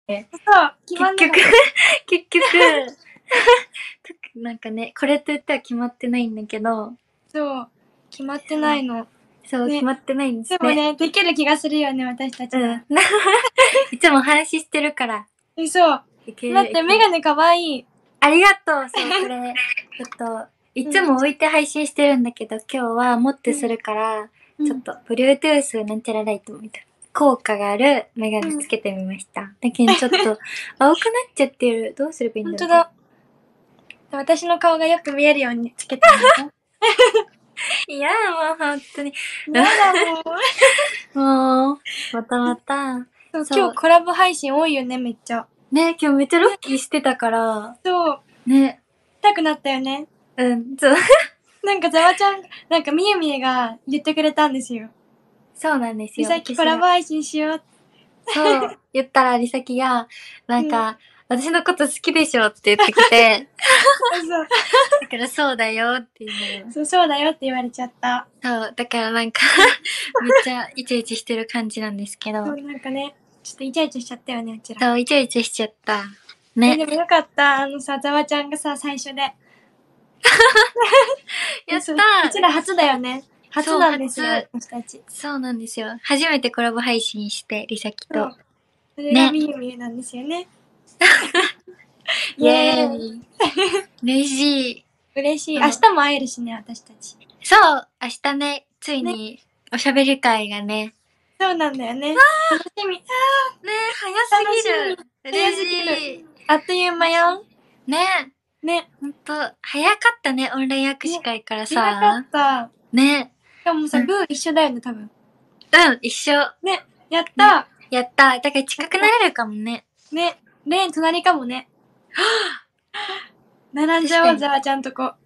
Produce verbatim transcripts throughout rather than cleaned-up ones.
そう決まんな結局かった結局なんかねこれと言っては決まってないんだけど、 そう決まってないの。 そう、 ね決まってないんですね。 でもねできる気がするよね私たちは。 うん。いつもお話ししてるから。 えそういけるだってメガネかわいい。 ありがとう。そうこれちょっといつも置いて配信してるんだけど、今日は持ってするから、 うん、 ちょっと Bluetooth なんちゃらライトみたいな効果があるメガネつけてみました。うん、だけどちょっと青くなっちゃってる。どうすればいいんだろう。 本当だ。私の顔がよく見えるようにつけてみる。 いやもう本当に。 やだもう。もうまたまた。 そう今日コラボ配信多いよねめっちゃ。 ね今日めっちゃロッキーしてたから。 そうね。 痛くなったよね。 うんそう。 なんかざわちゃんなんかみゆみゆが言ってくれたんですよ。 そうなんですよ。 りさきコラボ配信しよう。 そう言ったらりさきがなんか、うん、私のこと好きでしょって言ってきて。そうだからそうだよっていうの。 そうそうだよって言われちゃった。 そうだからなんかめっちゃイチャイチャしてる感じなんですけど。そうなんかねちょっとイチャイチャしちゃったよねうちら。 そうイチャイチャしちゃった。ね。 でもよかったあのさざわちゃんがさ最初で。やったー。うちら初だよね。初なんですよ私たち。 そうなんですよ。初めてコラボ配信してりさきと。 それがみゆみゆなんですよね。 イエーイ。嬉しい。 嬉しい。明日も会えるしね私たち。 そう、明日ね、ついにおしゃべり会がね。 そうなんだよね。楽しみ。 ね早すぎる。嬉しい。 あっという間よ。 ねね。 ほんと、早かったね、オンライン握手会からさ。 早かった。 ね。 しかもさ、ブー一緒だよね、多分。 うん、一緒。 ね。やったやった。だから近くなれるかもね。 ね。レーン隣かもね。並んじゃおう、ざわちゃんとこ。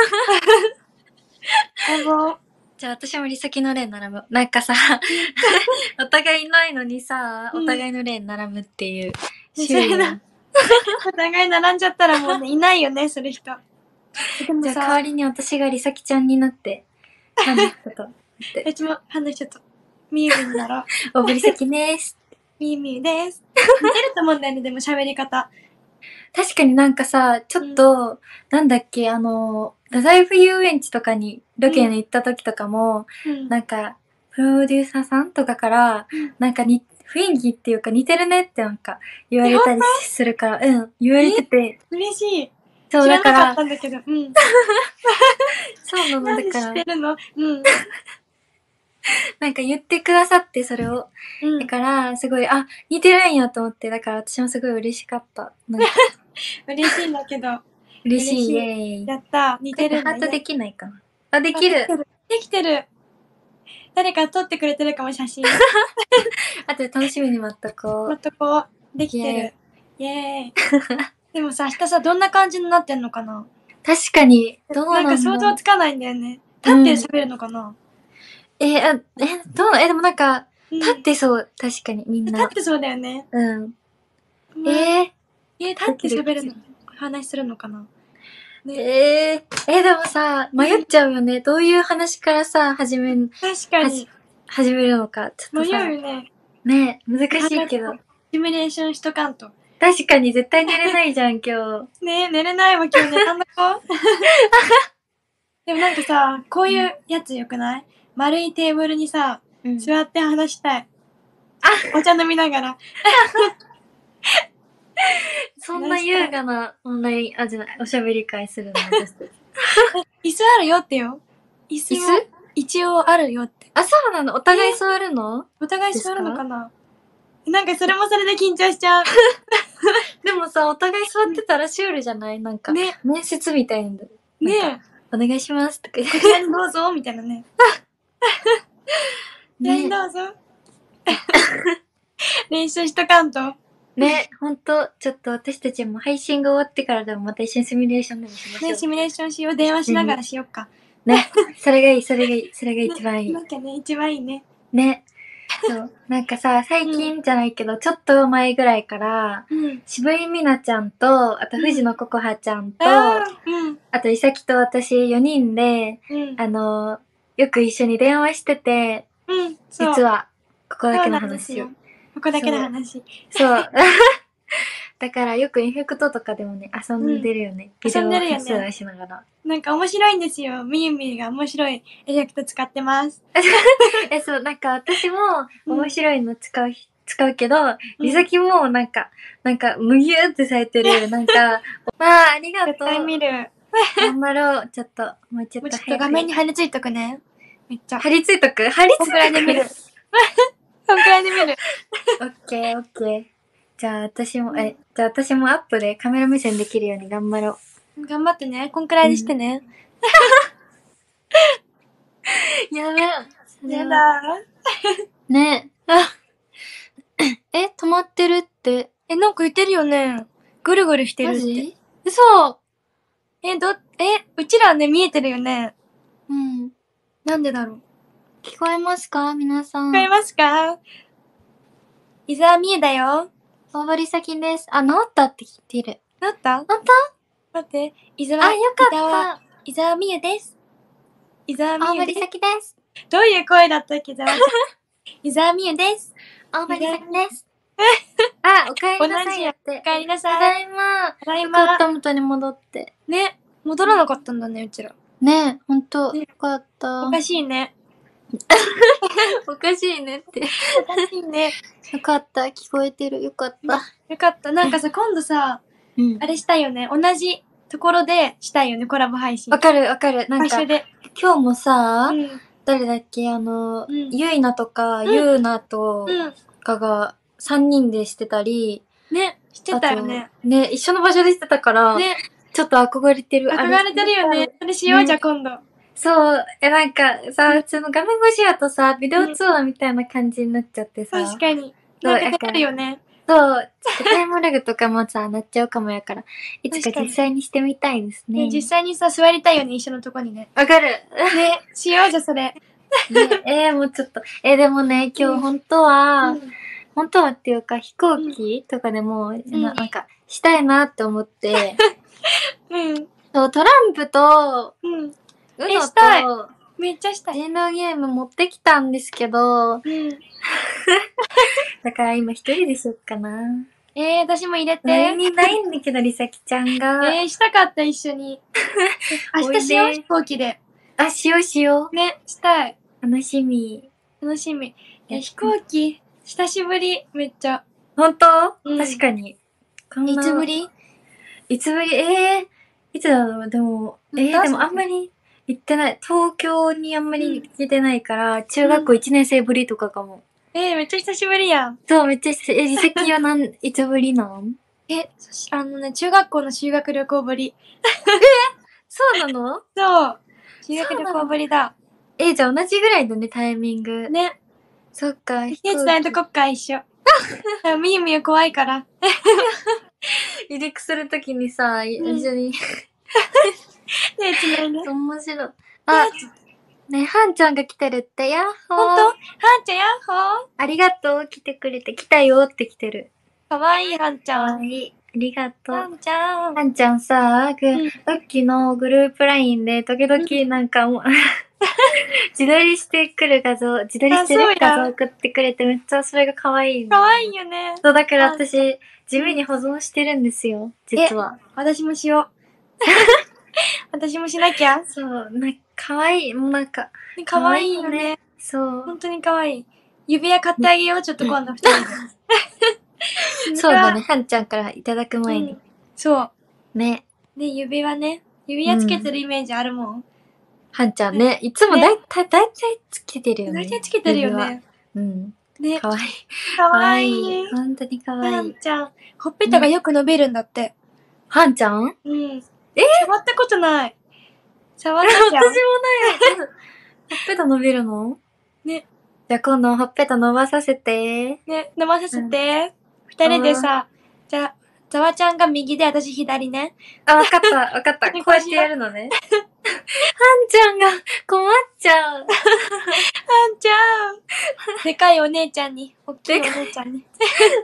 じゃあ私もリサキのレーン並ぶ。なんかさ、お互いいないのにさ、お互いのレーン並ぶっていう。 シューお互い並んじゃったらもうね、いないよね、する人。 じゃあ代わりに私がリサキちゃんになって、話すこと。 うちも話しちゃった。みゆみゆだろ。 おぶりさきです。 みゆみゆです。似てると思うんだよね、でも喋り方。 確かになんかさ、ちょっと、うん、なんだっけ、あの、太宰府遊園地とかにロケに行った時とかも、うん、なんか、プロデューサーさんとかから、うん、なんかに、雰囲気っていうか似てるねってなんか言われたりするから、うん、言われてて。 嬉しい。 そう、だから。 知らなかったんだけど。うん。 そうなの、だから。 知ってるのうん。 なんか言ってくださって、それを。うん、だから、すごい、あ、似てるんやと思って、だから私もすごい嬉しかった。なんか嬉しいんだけど。 嬉しい、イエーイ。 やった。似てるんだ。 ハートできないかな。あ、できる。 できてる。誰か撮ってくれてるかも、写真。 あとで楽しみに待っとこう。 待っとこう。できてる。イエーイ。でもさ、明日さ、どんな感じになってんのかな？ 確かに。どうなんか想像つかないんだよね。立って喋るのかな？ えー、あ、え、どうえ、でもなんか、立ってそう、確かに、みんな。 立ってそうだよね。 うん。えー、 え、立って喋るの、話するのかな？ ね、えー、えー、でもさ、迷っちゃうよね。どういう話からさ、始める、 確かに。 始めるのか。ちょっとさ。 迷うよね。 ね難しいけど。 シミュレーションしとかんと。 確かに、絶対寝れないじゃん、今日。ね寝れないわ、今日寝たんだこ。でもなんかさ、こういうやつよくない？丸いテーブルにさ、うん、座って話したい。あ、お茶飲みながら。 そんな優雅なオンライン、あ、じゃない、おしゃべり会するの、私たち。 椅子あるよってよ。椅子一応あるよって。 あ、そうなの？お互い座るの？ お互い座るのかな？なんかそれもそれで緊張しちゃう。 でもさ、お互い座ってたらシュールじゃない？なんか、ね、面接みたいな。 ねお願いしますとか言って。 こちらにどうぞみたいなね。ねどうぞ。練習しとかんと。 ね、ほんと、ちょっと私たちも配信が終わってからでもまた一緒にシミュレーションでもしましょう。 ね、シミュレーションしよう。電話しながらしよっか。 ね、それがいい、それがいい、それが一番いい。 なんかね、一番いいね。 ね。そう。なんかさ、最近じゃないけど、うん、ちょっと前ぐらいから、うん、渋井美奈ちゃんと、あと藤野ココハちゃんと、うん、あと、いさきと私よにんで、うん、あの、よく一緒に電話してて、うん、実は、ここだけの話を。 ここだけの話。 そう。 だからよくエフェクトとかでもね、遊んでるよね。 うん、遊んでるよね。 ビデオ撮影しながら。 なんか面白いんですよ。みゆみゆが面白いエフェクト使ってます。 え、そう、なんか私も面白いの使う、うん、使うけど、りさきもなんか、なんか、むぎゅーってされてる、なんか、わあ、ありがとう。 絶対見る。 頑張ろう。ちょっと、もうちょっと早く。 もうちょっと画面に貼り付いとくね。めっちゃ。 貼り付いとく貼り付いとくこんくらいで見る。こんくらいで見る。 オッケー、オッケー。じゃあ私も、え、じゃあ私もアップでカメラ目線できるように頑張ろう。頑張ってね。こんくらいでしてね。 うん、やべ。 やだ。 ねえ。え、止まってるって。 え、なんか言ってるよね。ぐるぐるしてるって。マジ？嘘。 え、ど、え、うちらね、見えてるよね。 うん。 なんでだろう。 聞こえますか皆さん。 聞こえますか？伊沢みゆだよ。 大堀先です。あ、治ったって聞いてる。 治った？ 治った？ 待って、伊沢、 あ、よかった。 伊沢みゆです。伊沢みゆです。 大堀先です。 どういう声だったっけ、ざわちゃん。伊沢みゆです。 大堀先です。あ、お帰りなさいやって。 お帰りなさい。 ただいま。 ただいま。 よかった元に戻って。 ね、戻らなかったんだね、うちら。 ね、ほんと、よかった。 おかしいね。 おかしいねって。 おかしいね。 よかった、聞こえてる。よかった。 よかった。なんかさ、今度さ、うん、あれしたいよね。同じところでしたいよね、コラボ配信。 わかるわかる。なんか、 場所で今日もさ、 うん、 誰だっけあの、 うん、 ゆいなとか、ゆうなとかがさんにんでしてたり、 ね、してたよね。 ね、一緒の場所でしてたから、ね、ちょっと憧れてる。 憧れてるよね。それしよう、ね、じゃあ今度。 そう、え、なんかさ、普通の画面越しやとさ、ビデオツアーみたいな感じになっちゃってさ。 確かに。なんかなるよね。 そう、ちょっとタイムラグとかもさ、なっちゃうかもやから、いつか実際にしてみたいですね。 ね、実際にさ、座りたいよね、一緒のとこにね。 わかる。 ね、しようじゃ、それ。ね、 えー、もうちょっと、えー、でもね、今日本当は、うん、本当はっていうか飛行機とかでも、うん、な, なんか、したいなって思って、うん。そう、トランプと、うん。うのと、 めっちゃしたい。 人狼ゲーム持ってきたんですけど、うん。だから今一人でしよっかな。 えー、私も入れて。 ラインにないんだけど、りさきちゃんが。 えー、したかった、一緒に。明日しよう、飛行機で。 あ、しようしよう。ね、したい。 楽しみ。 楽しみ。え、飛行機、久しぶり、めっちゃ。 ほんと？うん、確かに。 いつぶり？ いつぶりえー、いつだろうでも、えー、でもあんまり行ってない。東京にあんまり行けてないから、うん、中学校いちねん生ぶりとかかも。 えー、めっちゃ久しぶりやん。 そう、めっちゃ久しぶり。え、離席はなん、いつぶりなんえ、そし、あのね、中学校の修学旅行ぶり。 えそうなの？ そう。修学旅行ぶりだ。 えー、じゃあ同じぐらいだね、タイミング。 ね。 そっか。 手伝えとこっか、一緒。みゆみゆ怖いから。 離陸するときにさ、うん、一緒に。 手伝いね。 面白い。あ、ね、はんちゃんが来てるって、やっほー。 ほんと？はんちゃんやっほー。 ありがとう、来てくれて。来たよって来てる。 かわいい、はんちゃん。 かわいい。ありがとう。 はんちゃん。 はんちゃんさ、ぐ、うん、さっきのグループラインで、時々なんかもう、自撮りしてくる画像、自撮りしてる画像送ってくれて、めっちゃそれが可愛い、ね。 可愛いよね。 そう、だから私、地味に保存してるんですよ、実は。 私もしよう。私もしなきゃ。 そう、なんか可愛い、もうなんか。 可愛いよね。 そう。 本当に可愛い。指輪買ってあげよう、ちょっと今度二人で。そうだね、はんちゃんからいただく前に。うん、 そう。 ね。 で、指輪ね。指輪つけてるイメージあるもん。 はんちゃんね、いつもだいたい、だいたいつけてるよね。 だいたいつけてるよね。 うん。ね。かわいい。 かわいい。 本当にかわいい。 はんちゃん。ほっぺたがよく伸びるんだって。 はんちゃん？うん。 え触ったことない。触ったじゃん。 私もない。ほっぺた伸びるの？ね。じゃあ今度ほっぺた伸ばさせて。 ね、伸ばさせて。二人でさ、じゃあ、ざわちゃんが右で私左ね。 あ、わかった、わかった。こうやってやるのね。はんちゃんが困っちゃう。はんちゃん。でかいお姉ちゃんに、おっきいお姉ちゃんに。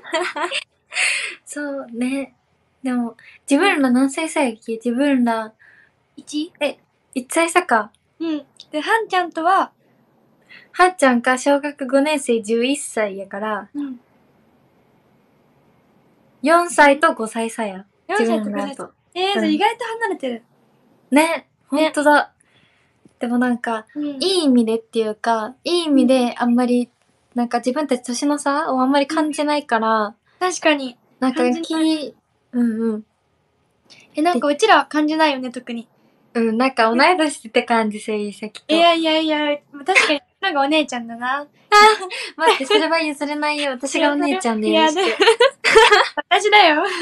そうね。でも、自分ら何歳差やっけ？自分ら。 いち？ え、いっさい差か。 うん。で、はんちゃんとは、 はんちゃんが小学ごねん生じゅういっさいやから、うん。 よんさいとごさい差や。 よんさいと自分らごさいと。 えー、 うん意外と離れてる。 ね、ほんとだ。でもなんか、 うん、 いい意味でっていうか、いい意味であんまり、なんか自分たち年の差をあんまり感じないから、 確かに。 なんか感じないき、うんうん。 え、なんかうちらは感じないよね、特に。 うん、なんか同い年って感じ、せいさきと。 いやいやいや、確かに、なんかお姉ちゃんだな。 待って、それは譲れないよ。私がお姉ちゃんで許して。 いやで私だよ。い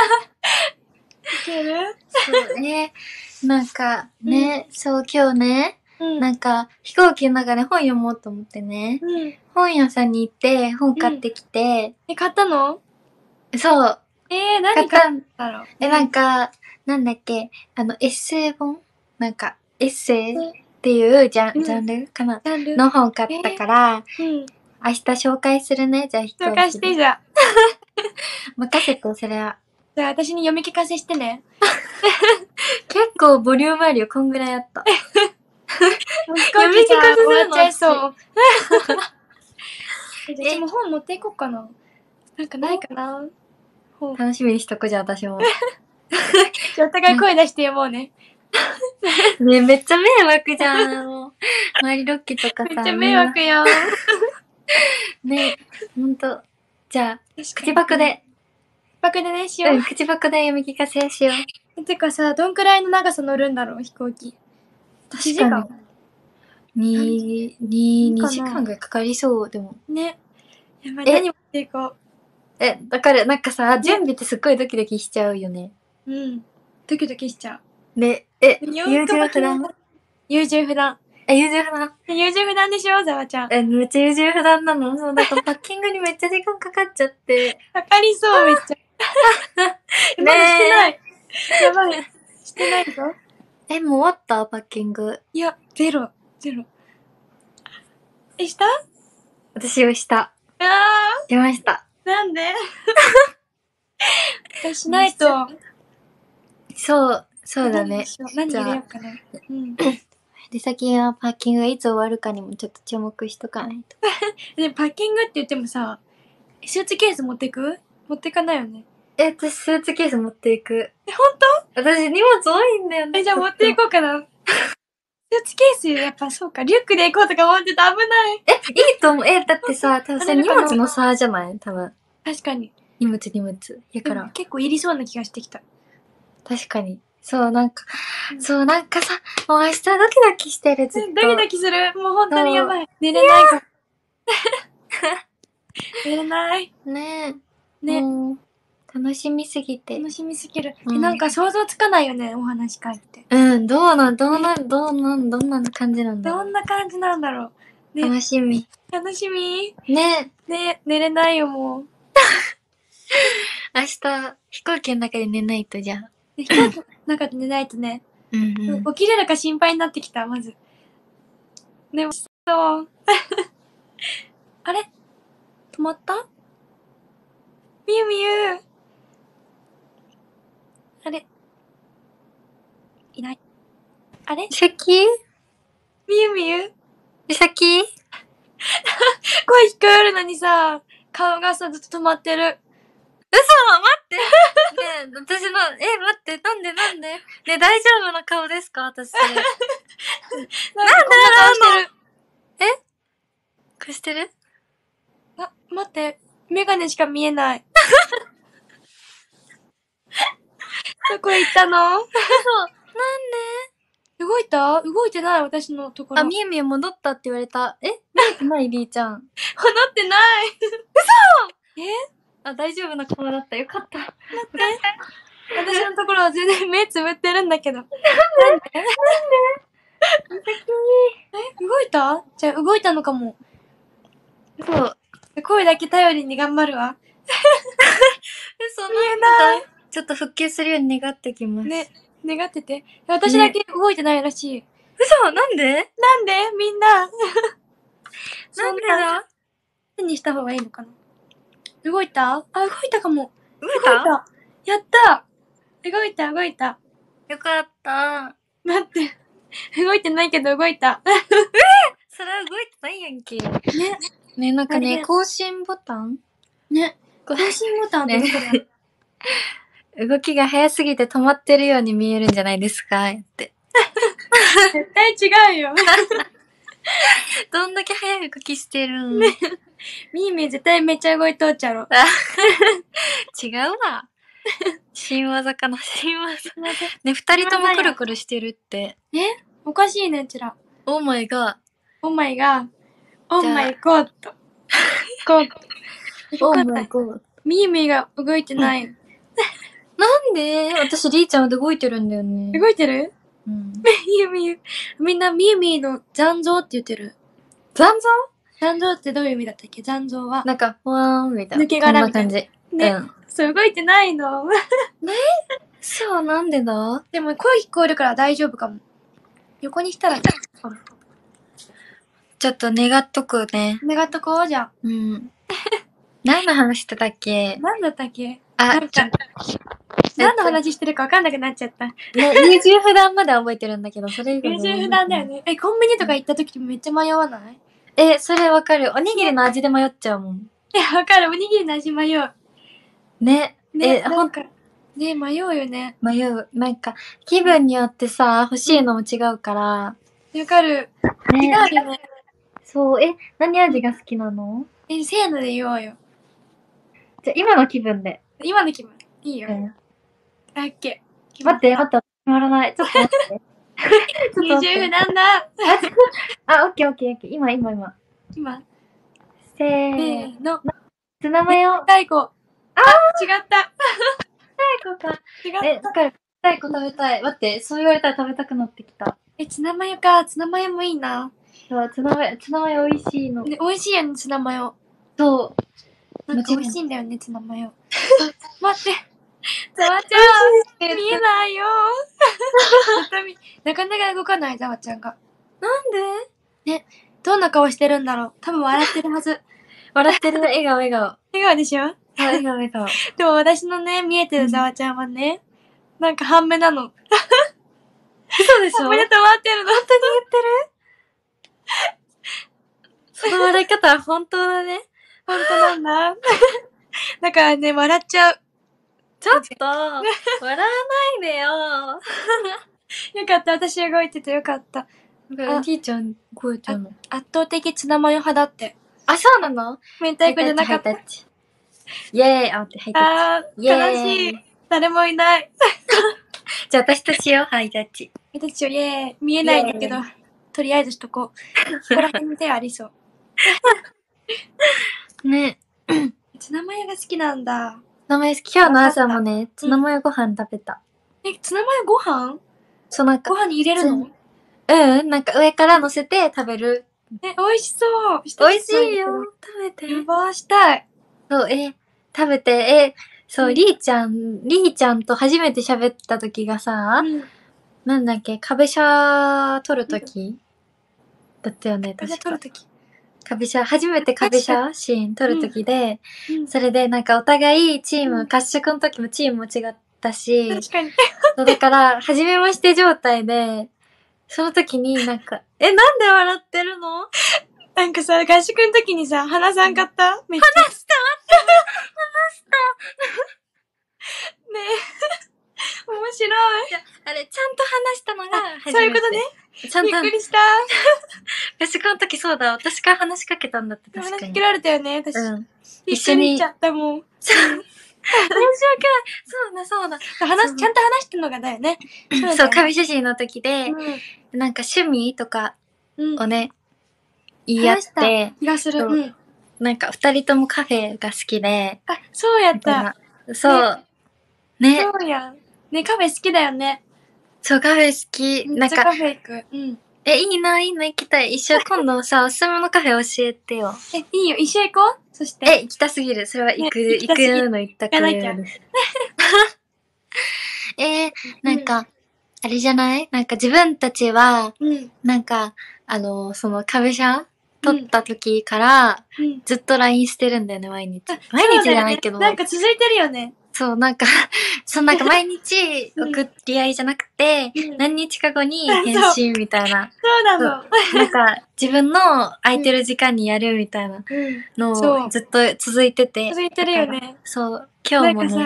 けるそうね。なんか、ね、そう、今日ね、 うん。 なんか、飛行機の中で本読もうと思ってね、 うん。 本屋さんに行って本買ってきて、 え、買ったのそう、 えー、 買何買っったん、 たのえ、なんか、なんだっけ、あの、エッセイ本なんか、エッセイっていうジャン、 うんジャンルかなジャンルの本買ったから、 うん。 明日紹介するね、じゃあ飛行機で。 紹介してじゃあ。 任せて、それは。 じゃあ私に読み聞かせしてね。 結構ボリュームあるよ、こんぐらいあった。 読み聞かせするの終わっちゃいそう。え、じゃあもう本持っていこうかな。なんかないかな本。 楽しみにしとくじゃあ、私も。 じゃあお互い声出して読もうね。 ねめっちゃ迷惑じゃん。もう周りロッキーとかさ。 めっちゃ迷惑よ。 ねほんと。じゃあ、口パクで。 口パクでね、しよう。 うん、口パクで読み聞かせしよう。 てかさ、どんくらいの長さ乗るんだろう、飛行機。 確かに。に、に、にじかんぐらいかかりそう、でも。 ね。やばい、何持っていこう。 え、だからなんかさ、準備ってすっごいドキドキしちゃうよね。 うん。ドキドキしちゃう。 ね、え、 優優柔不断優柔不断。 え、優柔不断優柔不断でしょ、ざわちゃん。 え、めっちゃ優柔不断なの。そう、なんかパッキングにめっちゃ時間かかっちゃって。 かかりそう、めっちゃ。え、まだしてない。やばい。してないぞ。 え、もう終わったパッキング。 いや、ゼロ。ゼロ。え、した私をした。 あしました。 ー、なんでしないと。 そう、そうだね。 何入れようかな。うん。 で、先はパッキングがいつ終わるかにもちょっと注目しとかないと。 で、パッキングって言ってもさ、スーツケース持ってく持ってかないよね。 え、私スーツケース持っていく。 え、ほんと私荷物多いんだよね。 え、じゃあ持っていこうかな。スーツケース、やっぱそうか、リュックで行こうとか思ってた、危ない。 え、いいと思う。え、だってさ、多分それ荷物の差じゃない多分。 確かに。 荷物荷物。やから。 結構いりそうな気がしてきた。 確かに。そう、なんか、そう、なんかさ、もう明日ドキドキしてる、ずっと。 ドキドキする。もう本当にやばい。寝れないから。寝れない。 ねえ。 ね。 もう楽しみすぎて。 楽しみすぎる。 うんえ、なんか想像つかないよね、お話会って。 うん、どうなん、どうなん、どうなん、どんな感じなんだろう。 どんな感じなんだろう。ね、 楽しみ。 楽しみ。 ねね、寝れないよ、もう。 明日、飛行機の中で寝ないとじゃあ。 飛行機の中で寝ないとね、 うんうん。 起きれるか心配になってきた、まず。でも、そう。あれ止まったみゆみゆあれいない。あれ美咲みゆみゆ美咲声聞こえるのにさ、顔がさ、ずっと止まってる。 嘘待ってねえ、私の、え、待って、なんでなんでねえ、大丈夫な顔ですか私。なんでなんでこんな顔してるえ貸してるあ、待って。メガネしか見えない。どこ行ったの嘘。なん動いた動いてない私のところ。 であ、みゆみゆ戻ったって言われた。え見えてないりーちゃん。 戻ってない嘘えあ、大丈夫な顔だった。よかった。待って。 私のところは全然目つぶってるんだけど。なんでなんでえ動いたじゃあ動いたのかも。 そう。 声だけ頼りに頑張るわ。 嘘見えない。 ちょっと復旧するように願ってきます。 ね、願ってて。私だけ動いてないらしい。 嘘なんでなんでみんな。 なんでだ何にした方がいいのかな動いたあ、動いたかも。 動いたやった動いた動いた。 よかった。 待って。動いてないけど動いた。 えそれは動いてないやんけ。ね。ね、なんかね、更新ボタンね。更新ボタンってどこだ、ね、 動きが早すぎて止まってるように見えるんじゃないですかって。 絶対違うよ。 どんだけ早い動きしてるん、 ね、みーみー絶対めっちゃ動いとっちゃろ。 違うわ。新技かな、新技。ね、二人ともくるくるしてるって。 えおかしいね、うちら。 オーマイガー。 オーマイガー。オーマイゴッド。ゴッド。 オーマイゴッド。 みーみーが動いてない。 なんで私、りーちゃんで動いてるんだよね。 動いてる？ うん。 みーみー。みんなみーみーの残像って言ってる。 残像？ 残像ってどういう意味だったっけ？残像は。 なんか、ふわーんみたいな。 抜け殻みたいな。 こんな感じ。 ね。 うん。そう、 動いてないの。ね？ そう、なんでだ？ でも声聞こえるから大丈夫かも。横にしたら、 ちょっと願っとくね。 願っとこうじゃん。 うん。何の話してたっけ？ 何だったっけ？ あ、 なんか何の話してるか分かんなくなっちゃった。 ね、優柔不断まで覚えてるんだけど、それ以外優柔不断だよね。え、コンビニとか行った時めっちゃ迷わない？ え、それわかる。おにぎりの味で迷っちゃうもん。 え、わかる。おにぎりの味迷う。 ね。 ね、 え、ほんか。 ね、迷うよね。 迷う。なんか、気分によってさ、欲しいのも違うから。わかる。ね、違うよね。 そう、え、何味が好きなの？ え、せーので言おうよ。 じゃ、今の気分で。 今の気分。いいよ。うん。あ、オッケー。待って、待って、決まらない。ちょっと待って。 優柔不断だ。 あ、オッケーオッケーオッケー。今、今、今。 今。 せーの。 ツナマヨ。 太鼓。あー、違った。 太鼓か。 違った。 え、だから、太鼓食べたい。待って、そう言われたら食べたくなってきた。 え、ツナマヨか。ツナマヨもいいな。 そう、ツナマヨ、ツナマヨ美味しいの。 ね、美味しいよね、ツナマヨ。 そう。 なんか美味しいんだよね、ツナマヨ。待って。ざわちゃん、見えないよ。なかなか動かない、ざわちゃんが。 なんで？ね、どんな顔してるんだろう。多分笑ってるはず。 笑ってる、笑顔、笑顔。 笑顔でしょ？ 笑顔、笑顔。 でも私のね、見えてるざわちゃんはね、うん、なんか半目なの。 そうでしょ？ 半目で止まってるの。 本当に言ってる？その笑い方は本当だね。 本当なんだ。だからね、笑っちゃう。 ちょっと、笑わないでよ。 よかった、私動いててよかった。 あ、じいちゃん動いてるの？ 圧倒的ツナマヨ派だって。 あ、そうなの？ 明太子じゃなかった。 イェーイ、あ、ってハイタッチ。 あー、悲しい。誰もいない。 じゃあ私としよう、ハイタッチ。 ハイタッチよ、イェーイ。見えないんだけど、とりあえずしとこう。ここら辺に手ありそう。 ね。 ツナマヨが好きなんだ。 ツナマヨ好き。今日の朝もね、ツナマヨご飯食べた。 え、ツナマヨご飯？ そう、なんか。 ご飯に入れるの？ うん、なんか上から乗せて食べる。 え、美味しそう。 美味しいよ。食べて。 やばーしたい。 そう、え、食べて、え、そう、うん、りーちゃん、りーちゃんと初めて喋った時がさ、うん、なんだっけ、壁車撮る時、うん、だったよね、確か。 撮る時。壁車、初めて壁車シーン撮る時で、うんうん、それでなんかお互いチーム、合宿の時もチームも違ったし、 確かに。 そうだから、初めまして状態で、その時になんか、え、なんで笑ってるの？ なんかさ、合宿の時にさ、話さんかった？めっちゃ。 話した話したねえ。面白い。 あれ、ちゃんと話したのが初めて。 そういうことね。ちゃんと。びっくりした。 合宿の時そうだ、私から話しかけたんだって確かに。 話しかけられたよね、私。うん。 一緒に。 しちゃったもん。 面白くない。そうだ、そうだ。 話、ちゃんと話したのがだよね。 そう、紙写真の時で、うん、なんか趣味とかをね、うん、言い合って、 気がする。うん。 なんか二人ともカフェが好きで。 あ、そうやった。 そう。ね。ねそうやん。ね、カフェ好きだよね。 そう、カフェ好き。 なんか。カフェ行く。うん。 え、いいな、いいな、行きたい。一緒今度さ、おすすめのカフェ教えてよ。 え、いいよ、一緒行こう。そして。 え、行きたすぎる。それは行く、ね、行くの行ったくらいです。えー、なんか、うん、あれじゃない？なんか自分たちは、うん、なんか、あの、その壁車撮った時から、うん、ずっと ライン してるんだよね、毎日。毎日じゃないけど。 ね、なんか続いてるよね。 そう、なんか、そう、なんか毎日送り合いじゃなくて、うん、何日か後に返信みたいな。 そうなの。 なんか、自分の空いてる時間にやるみたいなのをずっと続いてて。 続いてるよね。 そう、今日もね。 なんかさ、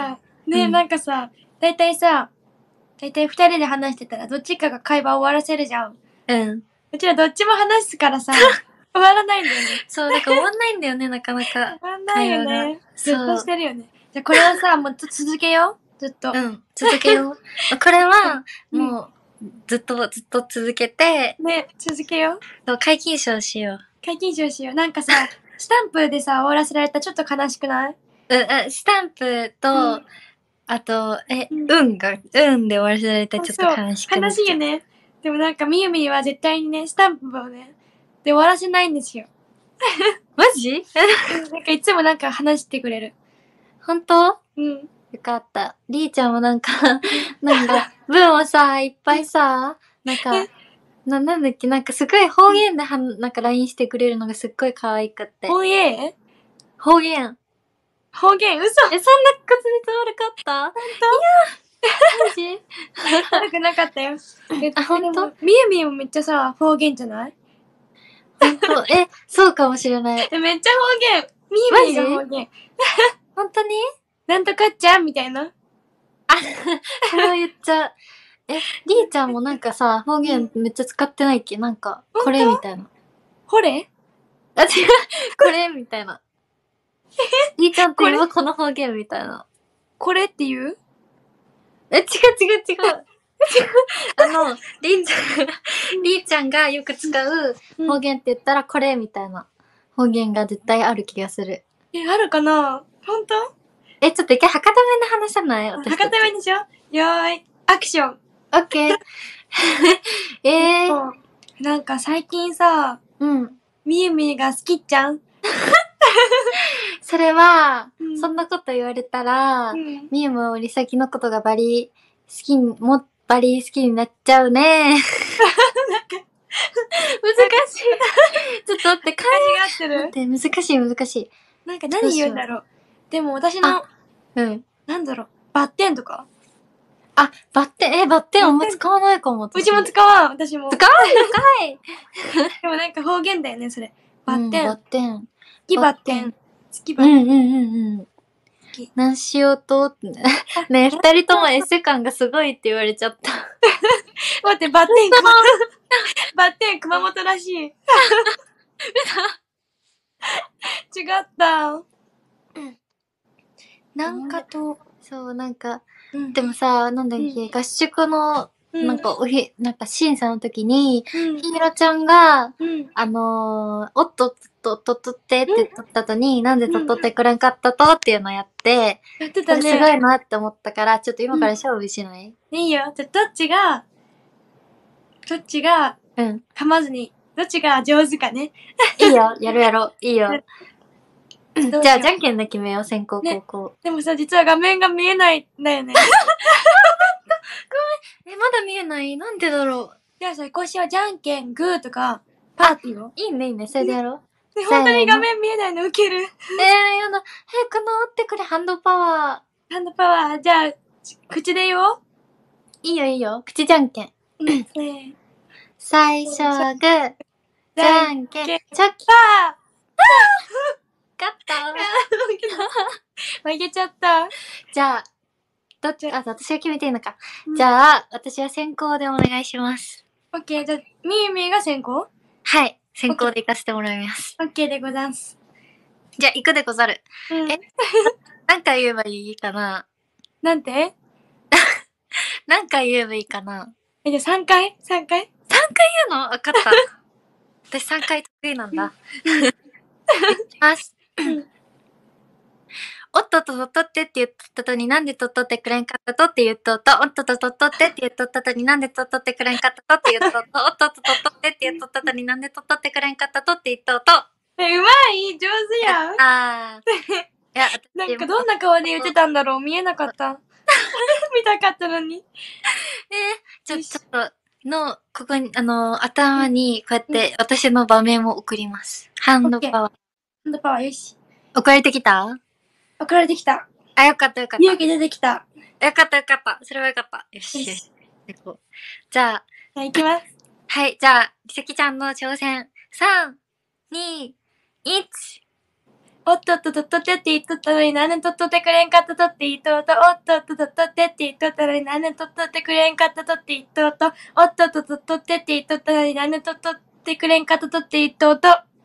ね、うん、なんかさ、だいたいさ、だいたい二人で話してたらどっちかが会話終わらせるじゃん。うん。うちらどっちも話すからさ、終わらないんだよね。 そう、だから終わんないんだよね、なかなか。 終わんないよね。ずっとしてるよね。じゃあこれはさ、もう続けよう。ずっと。 うん、続けよう。これは、もう、ずっと、ずっと続けて。 ね、続けよう。 そう、解禁賞しよう。 解禁賞しよう。なんかさ、スタンプでさ、終わらせられたらちょっと悲しくない？ うん、うん、スタンプと、うん、あと、え、うん、運が、運で終わらせられたらちょっと悲しくなっちゃう。 悲しいよね。でもなんか、みゆみゆは絶対にね、スタンプをね、で終わらせないんですよ。 マジ？ なんかいつもなんか話してくれる。 ほんと？ うん。 よかった。りーちゃんもなんか、なんか、文をさ、いっぱいさ、なんか、な、なんだっけ、なんかすごい方言では、なんか ライン してくれるのがすっごい可愛くって。 方言？ 方言。 方言、嘘！え、 そんな滑舌悪かった？ほんと？いや、マジ？ 悪くなかったよ。 あ、ほんと？ みゆみゆもめっちゃさ、方言じゃない？ ほんと？え、そうかもしれない。 え、めっちゃ方言。みゆみゆが方言。 ほんとに？ なんとかっちゃんみたいな。あ、 それを言っちゃう。え、りーちゃんもなんかさ、方言めっちゃ使ってないっけ？なんか、これみたいな。 ほれ？ あ、違う。これみたいな。りーちゃんって今この方言みたいな。 これって言う？ え、違う違う違う。あの、りーちゃん、りーちゃんがよく使う方言って言ったらこれみたいな方言が絶対ある気がする。 え、あるかな？ほんと？ え、ちょっと一回博多弁で話さない？ 私博多弁でしょ？よーい、アクション。 オッケー。えー。 なんか最近さ、 うん。 みゆみゆが好きっちゃん？ それは、うん、そんなこと言われたら、うん、みゆもりさきのことがバリ好きに、も、バリ好きになっちゃうね。なんか、難しい。ちょっと待って、 感じが合ってる？ 待って、難しい難しい。 なんか何言うんだろう。でも私の、うん。なんだろう、バッテンとか？ あ、バッテン、え、バッテンあんま使わないかも。 うちも使わん、私も。 使わんのかい。 でもなんか方言だよね、それ。バッテン。 うん、バッテン。 好きバッテン。好きバッテン。 うんうんうんうん。何しようと、ねえ、二人ともエセ感がすごいって言われちゃった。 待って、バッテン、バッテン熊本らしい。違った。うん。なんかと、 そう、なんか、うん、でもさ、なんだっけ、うん、合宿の、なんか、おひ、なんか、審査の時に、ひいろちゃんが、うん、あのー、おっとっと、とっとってって言った後に、うん、なんでとっとってくれんかったとっていうのをやって、やってたね。すごいなって思ったから、ちょっと今から勝負しない？ うん、いいよ。じゃ、どっちが、どっちが、うん。噛まずに、どっちが上手かね。 いいよ、やるやろう。いいよ。じゃあ、じゃんけんで決めよう、先攻、後攻、ね。 でもさ、実は画面が見えないんだよね。ごめん。え、まだ見えない？なんでだろう。 じゃあさ、こうしよう。じゃんけん、グーとか、パーティーを。 いいね、いいね。それでやろう。ね、本当に画面見えないのウケる。えー、 やだ。早く直ってくれ、ハンドパワー。ハンドパワー。じゃあ、口で言おう。 いいよ、いいよ。口じゃんけん。うん。最初はグー。じゃんけん。チョキ。パー。勝った。 負けちゃった。 じゃあ、どっち、あ、私が決めていいのか。うん、じゃあ、私は先行でお願いします。 オッケー、じゃあ、みゆみゆが先行？ はい、先行で行かせてもらいます。 オッケーでござんす。 じゃあ、行くでござる。うん、え、何回言えばいいかな？ なんて？ 何回言えばいいかな？ え、じゃあさんかい ?さん 回 ?さん回言うの？わかった。私さんかい得意なんだ。いきます。おっとっととっとってって言った後になんでとっとってくれんかったとって言っとうと、おっとっととっとってって言っとった後になんでとっとってくれんかったとって言っとうと、おっとっととっとってって言っとった後になんでとっとってくれんかったとって言っとうと。 え、うまい？上手やん。 あー。いや、 なんかどんな顔で言ってたんだろう？見えなかった。見たかったのに。 えー、ちょ、ちょっと、の、ここに、あの、頭に、こうやって、私の場面を送ります。ハンドパワー。ハンドパワー、よし。 送られてきた？ 送られてきた。 あ、よかったよかった。 勇気出てきた。 よかったよかった。それはよかった。よし。よし。じゃあ。 じゃあ、行きます。 はい、じゃあ、りさきちゃんの挑戦。さん、に、いち。 おっとっとっとっとってって言っとったのになんでとっとってくれんかったとって言っとうと、おっとっとっとっとってって言っとったのになんでとっとってくれんかったとって言っとうと、おっとっとっとっとってって言っとったのになんでとっとってくれんかったとって言っとうと。わー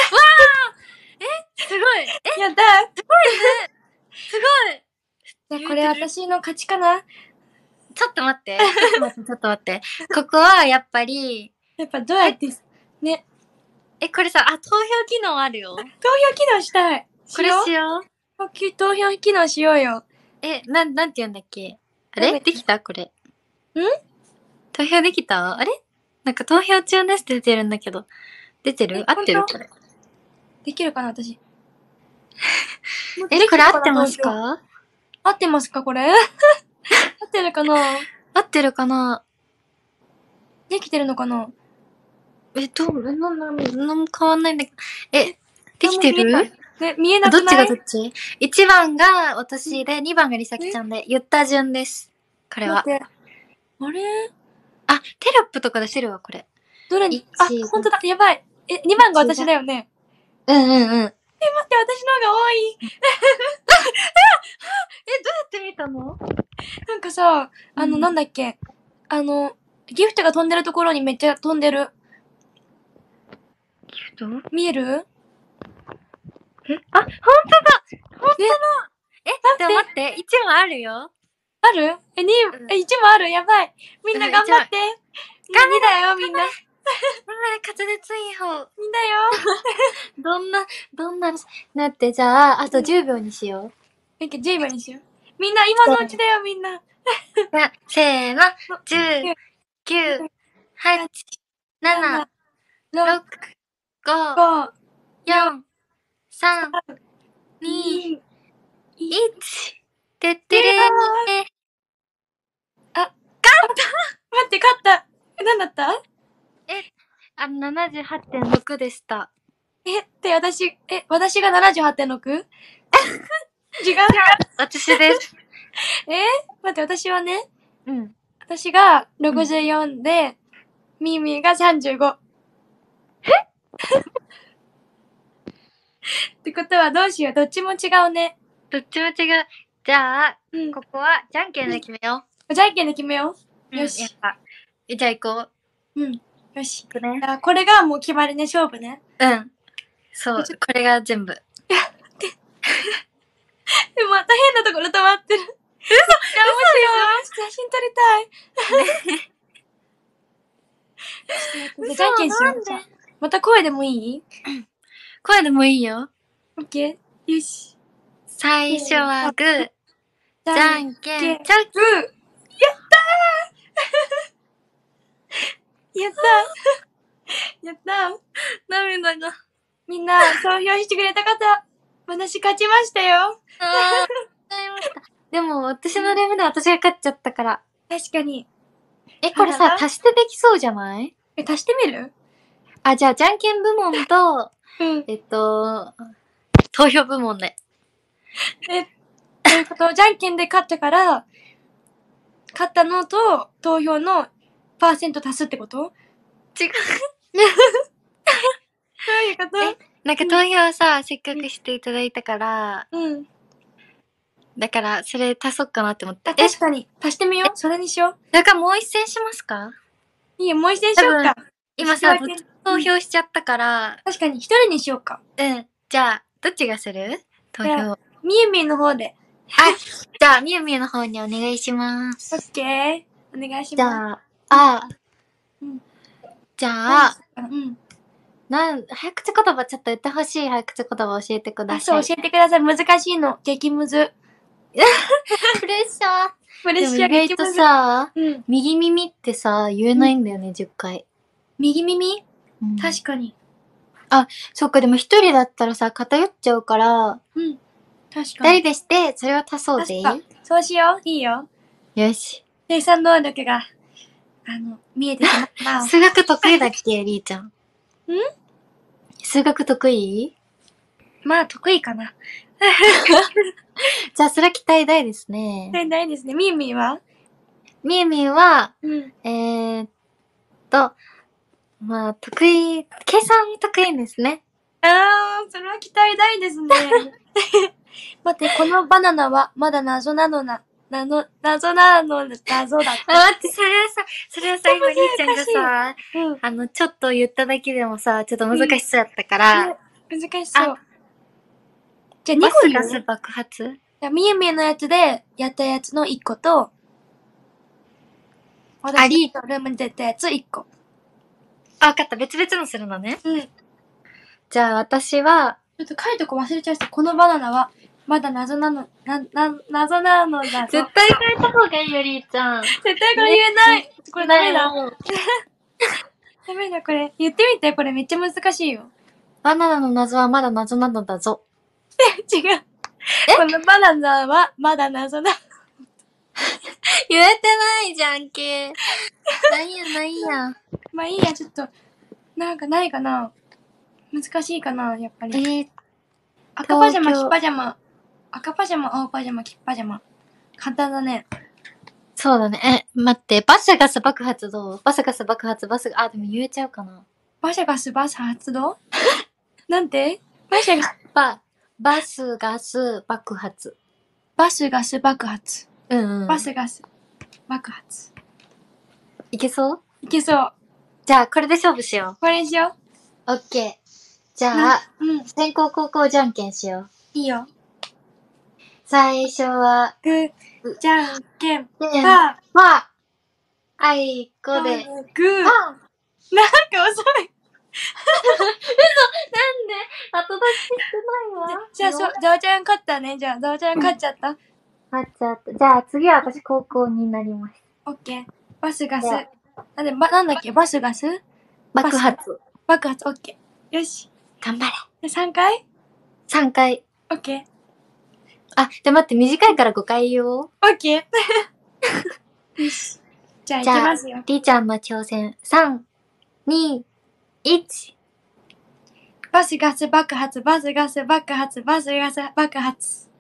えすごい。 えやったーすごいね。すごい。 じゃあこれ私の勝ちかな。 ちょっと待って。ちょっと待って、ちょっと待って。ここはやっぱり。 やっぱどうやって、ね。 え、これさ、あ、投票機能あるよ。 投票機能したい。 これしよう。投票機能しようよ。 え、なん、なんて言うんだっけあれできたこれ。ん投票できたあれなんか投票中ですって出てるんだけど。出てる合ってるこれ。 できるかな私。 え、これ合ってますか合ってますかこれ合ってるかな合ってるかなできてるのかなえ、どうな、な、な、なんも変わんないんだけど。え、できてるね、見えなくない？ どっちがどっち ?いち 番が私で、にばんがりさきちゃんで、言った順です。これは。 あれあ、テロップとか出せるわ、これ。 どれにあ、ほんとだ、やばい。え、にばんが私だよね。 うんうんうん。え、待って、私の方が多い。 え、どうやって見たのなんかさ、あの、なんだっけ。あの、ギフトが飛んでるところにめっちゃ飛んでる。 ギフト見えるえあ、ほんとだほんとだえ、でも待って、いちもあるよ。 あるえ、に、え、いちもあるやばい。みんな頑張って。 頑張だよ、みんな。 頑張れ、滑舌いい方。 みんなよ。 どんな、どんな、なって、じゃあ、あとじゅうびょうにしよう。じゅうびょうにしよう。みんな今のうちだよ、みんな。 せーの、じゅう、きゅう、はち、なな、ろく、ご、よん、さん、に、いち。てってれー。 あ、勝った待って、勝ったえ、なんだったえ、あ、ななじゅうはってんろく でした。 え、って私、え、私が ななじゅうはってんろく? 違う私です。 え待って、私はね、 うん。 私がろくじゅうよんで、うん、ミーミーがさんじゅうご。えってことはどうしよう。どっちも違うね。 どっちも違う。じゃあ、うん、ここはじゃんけんで決めよう。 うん、じゃんけんで決めよう。 よし。うん、やった。え、じゃあ行こう。うん。よし。 行くね。 あ、これがもう決まりね、勝負ね。 うん。そう、これが全部。でもまた変なところ止まってる。嘘いや、面白い。写真撮りたい。ねじゃんけんしよう。また声でもいい声でもいいよ。 オッケー。よし。 最初はグー。じゃんけん、チョキ。 やったーやったーやったー涙が。 みんな、投票してくれた方、私勝ちましたよ。 あでも、私のレベルで私が勝っちゃったから。 確かに。 え、これさ、足してできそうじゃない？ え、足してみる？ あ、じゃあ、じゃんけん部門と、 うん、 えっと、投票部門で。 え、ということじゃんけんで勝ったから、勝ったのと投票のパーセント足すってこと？ 違う。 どういうこと？ え、なんか投票さ、うん、せっかくしていただいたから、 うん。 だから、それ足そうかなって思って。 確かに。足してみよう。それにしよう。 だからもう一戦しますか？ いいよ、もう一戦しようか。 今さ、投票しちゃったから。 確かに、一人にしようか。 うん。じゃあ、どっちがする？投票。 みゆみゆの方で。 あ、じゃあ、みゆみゆの方にお願いします。 オッケー。お願いします。 じゃあ、あ、うん、じゃあ、 うん。 なん、早口言葉ちょっと言ってほしい早口言葉教えてください。 そう、教えてください。難しいの。激ムズ。 プレッシャー。 プレッシャー。 でも意外とさ、うん、右耳ってさ、言えないんだよね、うん、じゅっかい。 右耳、うん、確かに。 あ、そっか、でも一人だったらさ、偏っちゃうから、 うん。確かに。二人でして、それを足そうぜ。 そうしよう。いいよ。 よし。 計算能力が、あの、見えてきました。 数学得意だっけ、りーちゃん。ん数学得意？ まあ、得意かな。 じゃあ、それは期待大ですね。 期待大ですね。みーみーはみーみーは、 うん、 えーっと、まあ、得意、計算得意ですね。 あー、それは期待大ですね。待って、このバナナはまだ謎なのな、なの、謎なの、謎だった。 あ、待って、それはさ、それはさ、今、りーちゃんがさ、 うん。 あの、ちょっと言っただけでもさ、ちょっと難しそうやったから、 ね難しそう。じゃあにバこ言うスガス爆発じゃあみゆみゆのやつでやったやつのいっこと、私のルームに出たやついっこ。 あ、わかった。別々のするのね。 うん。ちじゃあ、私は、 ょっと書いとこ忘れちゃいました。このバナナはまだ謎なの、な、な、謎なのだぞ。 絶対変えた方がいいよ、りーちゃん。 絶対これ言えない。これダメだ。 よダメだ、これ。言ってみて、これめっちゃ難しいよ。 バナナの謎はまだ謎なのだぞ。 違う。このバナナはまだ謎な。 言えてないじゃんけ。なんやなんや。 まあいいや、ちょっと、なんかないかな。難しいかな、やっぱえり。 ー、 赤パジャマ、 東京黄パジャマ。赤パジャマ、青パジャマ、黄パジャマ。簡単だね。 そうだね。え、待って。バシャガス爆発どうバシャガス爆発、バスが、あ、でも言えちゃうかな。 バシャガスバス発動なんてバシャガス、 バ、バスガス爆発。 バスガス爆発。 うんうん。 バスガス爆発。 いけそういけそう。 じゃあ、これで勝負しよこれにしよう。オッケー。じう。 ゃあ、 うん。 先攻後攻じゃんけんしよう。 いいよ。 最初は、 グー、じゃんけん、パで、 ー。 まあ、あいこで、 グー。なんか遅い。 後出ししてないわ。 じゃあ、そう、ざわちゃん勝ったね。じゃあ、ざわちゃん勝っちゃった。 あっちゃった。じゃあ次は私高校になります。 オッケー。バスガスじゃ。 なんで、ば、なんだっけバスガス爆発。 爆発、オッケー。よし。 頑張れ。 でさんかいさんかい。 オッケー。 あ、じゃあ待って、短いからごかい言おう。 オッケー。よし。じゃあ、いきじゃあますよ。、 りーちゃんの挑戦。さん、に、いち。 バスガス爆発、バスガス爆発、バスガス爆発。 す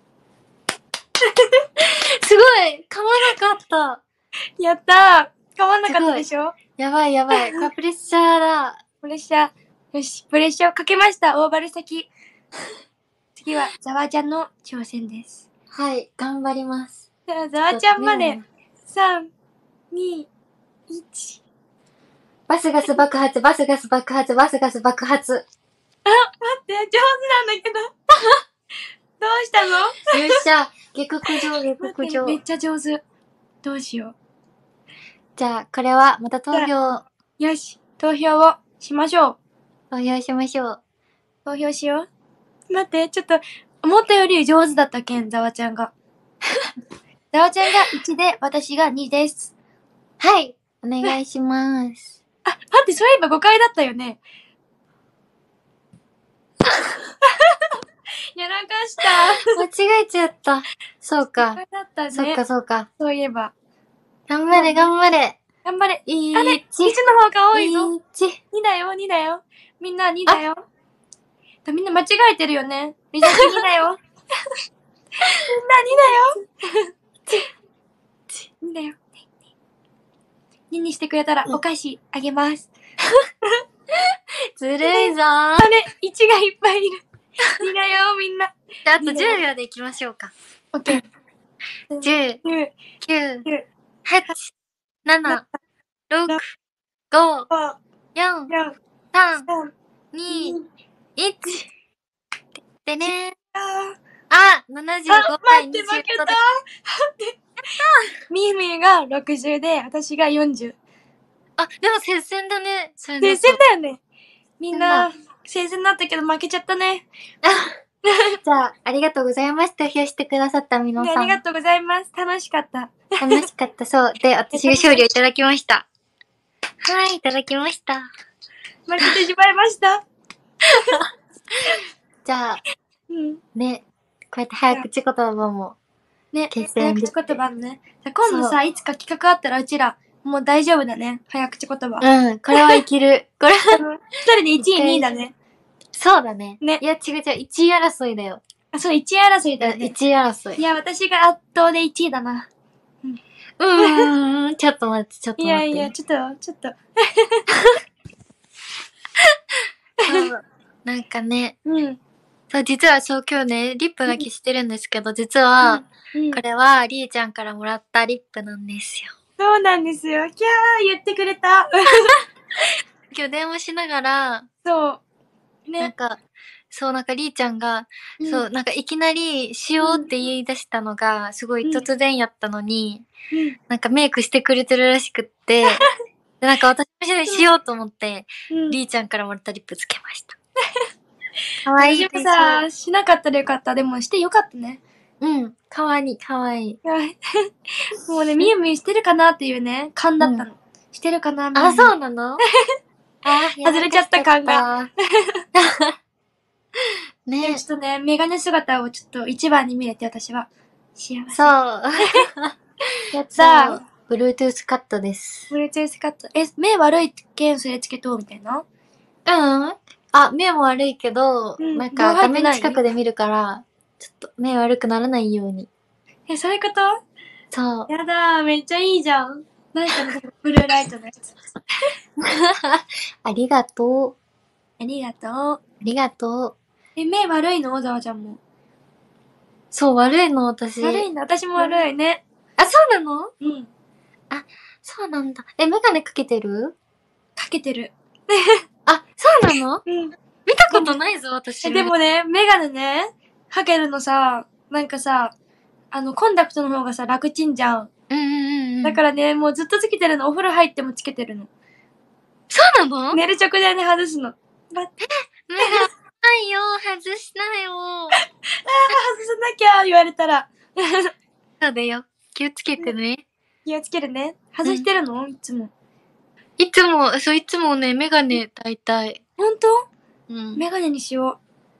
ごい噛まなかった。 やったー変わんなかったでしょやばいやばい。これプレッシャーだ。 プレッシャー。よし、プレッシャーをかけました。大春先。次は、ざわちゃんの挑戦です。 はい、頑張ります。 じゃあ、ざわちゃんまで、さん、に、いち。 バスガス爆発、バスガス爆発、バスガス爆発。 あ、待って、上手なんだけど。どうしたのよっしゃ、下克上、下克上。 めっちゃ上手。どうしよじゃあ、これはまた投票、 う。よし、投票をしましょう。 投票しましょう。 投票しよう。待って、ちょっと、思ったより上手だったけん、ざわちゃんが。ざわちゃんがいちで、私がにです。 はい、お願いします。 あ、待って、そういえばごかいだったよね。やらかした。 間違えちゃった。そうか。 ごかいだったね。 そっかそっか。 そういえば。 頑張れ頑張れ。 頑張れ。 いあれ、いちの方が多いぞ。 いち。 にだよ、にだよ。みんなにだよ。みんな間違えてるよね。みさきにだよ。みんなにだよ。にだよ。ににしてくれたらお菓子あげます。 ずるいぞー。 あれ、いちがいっぱいいる。にだよ、みんな。 じゃあ、あとじゅうびょうでいきましょうか。 オッケー。 じゅう、 きゅう、 きゅう、 きゅう、 はち、なな、ろく、ご、 ご、 よん、 よん、 さん、 さん、 に、 に、 いち。でねああ、ななじゅうごあ、 対待って、 にじゅう負けた。 で。 みゆみゆがろくじゅうで、私がよんじゅう。 あ、でも接戦だね。それ接戦だよね。みんなう、 接戦だったけど負けちゃったね。 じゃあ、ありがとうございます。投票してくださった皆さん。 ありがとうございます。楽しかった。 楽しかったそう。で、私が勝利をいただきました。はい、いただきました。 負けてしまいました。 じゃあ、 うん。 ね、こうやって早口言葉も。 ね、 決戦で早口言葉ね。じゃあ今度さ、いつか企画あったらうちら、もう大丈夫だね。早口言葉。 うん、これはいける。これは、 一人でいちい、にいだね。 そうだね。 ねいや、違う違う、いちい争いだよ。 あ、そう、いちい争いだよね。 いちい争い。 いや、私が圧倒でいちいだな。 うーん、ちょっと待って、ちょっと待って。 いやいや、ちょっと、ちょっと。 うんなんかね、 うん。 そう、実はそう今日ね、リップだけしてるんですけど、実は、 うん。 これはりーちゃんからもらったリップなんですよ。 そうなんですよ。キャー言ってくれた。 今日電話しながら、 そう。ね。 なんか、そうなんかりーちゃんが、 うんそう、なんかいきなりしようって言い出したのが、すごい突然やったのに、 うん。 なんかメイクしてくれてるらしくって、でなんか私もしようと思って、 うん。 りーちゃんからもらったリップつけました。かわいい私もでしょ。 さ、しなかったらよかった。でもしてよかったね。 うん、かわいい、かわいい。 もうね、みゆみゆしてるかなっていうね、勘だったの。 うん、 してるかなみゆみあ、 ゆ。 そうなのあ、 外れちゃった感が。でもね。 ちょっとね、メガネ姿をちょっと一番に見れて私は幸せ。 そう。 やっそたう。Bluetooth カットです。 ブルートゥースカット。え、目悪いけんそれつけとうみたいな。 うん。あ、目も悪いけど、 うんなんか画面両入ってない近くで見るから、ちょっと目悪くならないように。 え、そういうことそう。 やだー、めっちゃいいじゃん。なんかね、ブルーライトのやつ。 ありがとう。 ありがとう。 ありがとう。 え、目悪いのざわちゃんも。 そう、悪いの、私。 悪いんだ。私も悪いね。 あ、そうなの？ うん。 あ、そうなんだ。え、メガネかけてる？ かけてる。 あ、そうなの？ うん。 見たことないぞ、私。 え、でもね、メガネね、かけるのさ、なんかさ、あの、コンタクトの方がさ、楽ちんじゃん。 うんうんうんうん。 だからね、もうずっとつけてるの。お風呂入ってもつけてるの。 そうなの？ 寝る直前に外すの。待って、 目がないよ、外しなよ。 外さなきゃ言われたら。 そうだよ。気をつけてね。 気をつけるね。外してるの、いつも。 いつも、そう、いつもね、メガネ大体。 ほんとうん。 メガネにしよ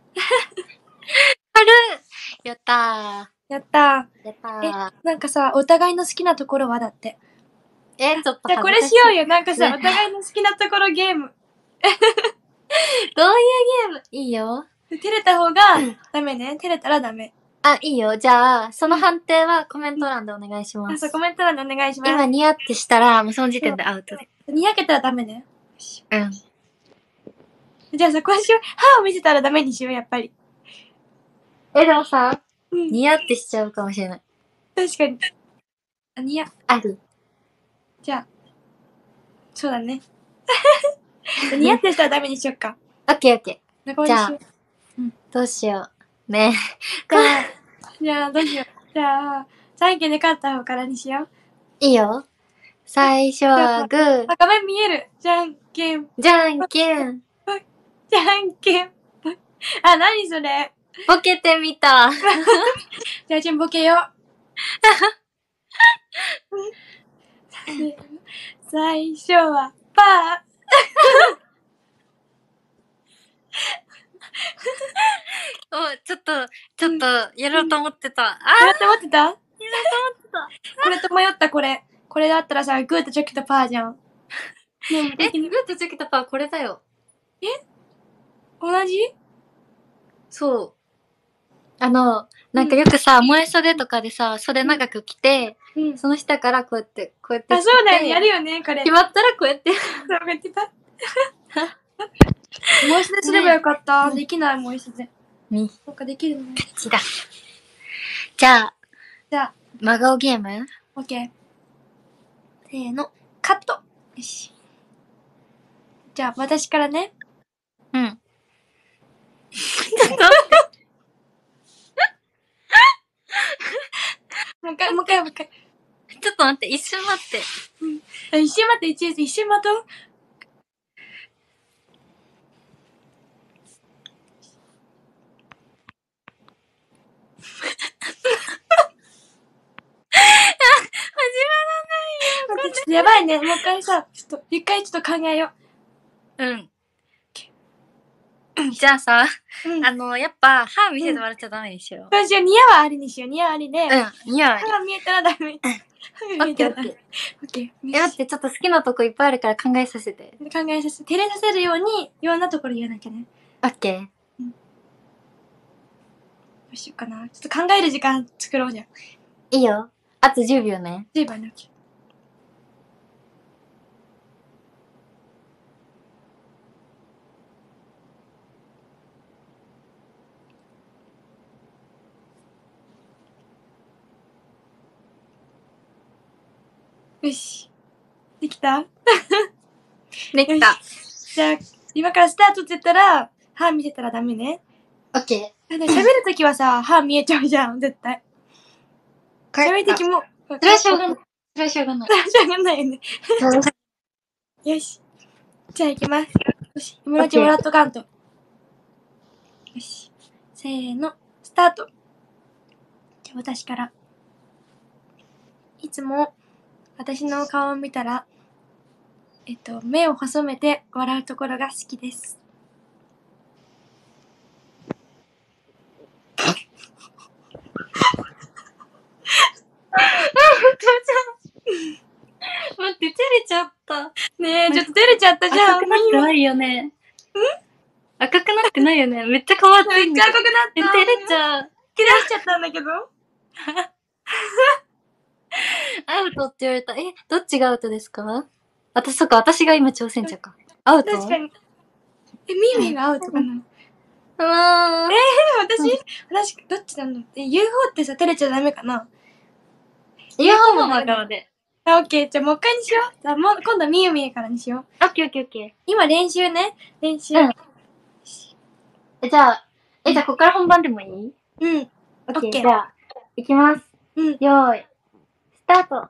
軽いやったう。やったー。やったー。え、 ー。 なんかさ、お互いの好きなところはだって。 え、ちょっとじゃあこ恥ずかしい。 れしようよ。なんかさ、 ねお互いの好きなところゲーム。 どういうゲーム？いいよ。 照れた方がダメね。照れたらダメ。 あ、いいよ。じゃあ、その判定はコメント欄でお願いしまあ、そう、 す。 コメント欄でお願いします。 今、ニヤってしたら、もうその時点でアウトで。 にやけたらダメね。 うん。 じゃあさ、こうしよう。歯を見せたらダメにしよう、やっぱり。 え、でもさ、 うん。 ニヤってしちゃうかもしれない。 確かに。あ、にや。 ある。 じゃあ。そうだね。にやってしたらダメにしよっか。 オッケーオッケー。じゃあ仲間にしよう。 どうしよう。ね。 じゃあ、じゃあ、どうしよう。じゃあ、じゃんけんで勝った方からにしよう。 いいよ。最初はグー。 あ、画面見える。じゃんけん。 じゃんけん。 じゃんけん。あ、なにそれ。 ボケてみた。 じゃあ、ちんボケよう。最初はパー。 お、ちょっと、ちょっと、やろうと思ってた。あこれって思ってたやろうと思ってた。 これと迷った、これ。これだったらさ、グーとチョキとパーじゃん。ねえ、グーとチョキとパーこれだよ。 え同じそう。あの、なんかよくさ、萌え袖とかでさ、袖長く着て、 うん。 その下からこうやって、こうやって。 あ、そうだよね。やるよね、これ。 決まったらこうやって。 そう、こうやってパッ。もう一度すればよかった。 ねできない、もう一度。 に、 なんかできるのこっちだ。じゃあ、 じゃあ、 真顔ゲーム？ オッケー。せーの、カット。よし。じゃあ、私からね。 うん。 もう一回、もう一回、もう一回。 ちょっと待って、一瞬待って。 うん。一瞬待って、一一瞬待とう。ちょっとやばいね。もう一回さ、ちょっと、一回ちょっと考えようん。じゃあさ、 う。うん。 あの、やっぱ、歯見せて笑っちゃダメにしよどうしよう。ニヤはありにしよう。ニヤはありで。 う。うん、いや、 歯が見えたらダメ。歯がオッケーオッケー。 見えたらダメ。オッケー。 え、待って、ちょっと好きなとこいっぱいあるから考えさせて。 考えさせ、照れさせるように、いろんなところ言わなきゃね。 オッケー。 どうしようかな。ちょっと考える時間作ろうじゃん。 いいよ。あとじゅうびょうね。 じゅうばんのうち。 よし。できた？ できた。 じゃあ、今からスタートって言ったら、歯見せたらダメね。 オッケー。喋るときはさ、歯見えちゃうじゃん、絶対。喋るときも。 それはしょうがない。それはしょうがない。 それはしょうがないよね。よし。じゃあ行きます。よし。友達もらっとかんと。よし。せーの、スタート。じゃあ私から。いつも私の顔を見たら、えっと、目を細めて笑うところが好きです。 待って、照れちゃった。 ねえ、ちょっと照れちゃったじゃん。 赤くなってないよね。ん赤くなってないよね。めっちゃ変わってめっちゃ赤くなった。 照れちゃう。 切らしちゃったんだけど。 アウトって言われた。え、どっちがアウトですか？私、そっか、私が今挑戦者か。アウト？ 確かに。え、ミーミーがアウトかな？ うわー。 えー、私、私、どっちなの？え、ユーフォー ってさ、照れちゃダメかな？ ユーフォー も真顔で。 あ、オッケー。じゃあもう一回にしよう。じゃあもう、今度はミーミーからにしよう。 オッケーオッケーオッケー。 今練習ね。練習。 うん。え、じゃあ、え、じゃあここから本番でもいい？ うん。 オッケー。 オッケー。 じゃあ、いきます。 うん。 よーい。スタート。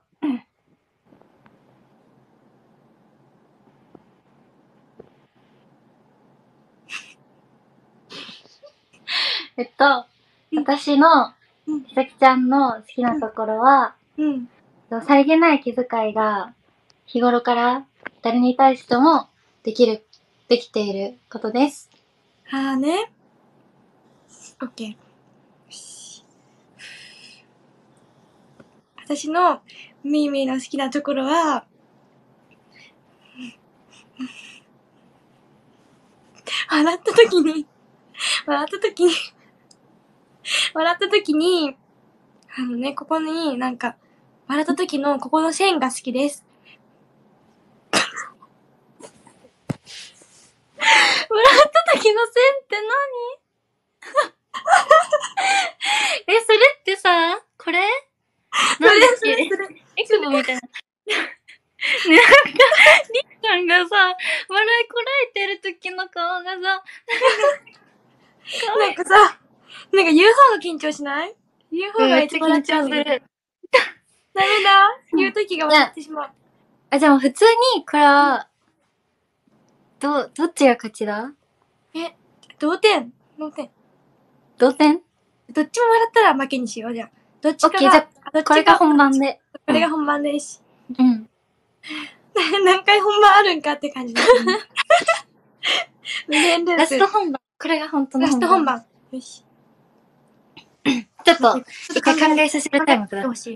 えっと、私の、ひさきちゃんの好きなところは、 うん。 さりげない気遣いが、日頃から誰に対してもできる、できていることです。 はーね。オッケー。私のミーミーの好きなところは、笑った時に、笑った時に、笑った時に、あのね、ここになんか、笑った時のここの線が好きです。 笑った時の線って何？え、それってさ、これそれ、それ、それ。 エクボみたいな。ね、なんか、りっちゃんがさ、笑いこらえてる時の顔がさ、 なんかさ、なんか ユーフォー が緊張しない？ ユーフォー が一番笑っちゃうんだけど。ダメだ。言う時が笑ってしまう。 あ、じゃあもう普通に、これは、ど、どっちが勝ちだ？ え、同点。同点。 同点？ どっちも笑ったら負けにしよう、じゃあ。どっちかが。 オッケー、じゃあ、これが本番で。 これが本番です。 うん。 何回本番あるんかって感じだね。 ラスト本番。これが本当の本番。ラスト本番。よし。 ちょっと、一回考えさせるタイムください。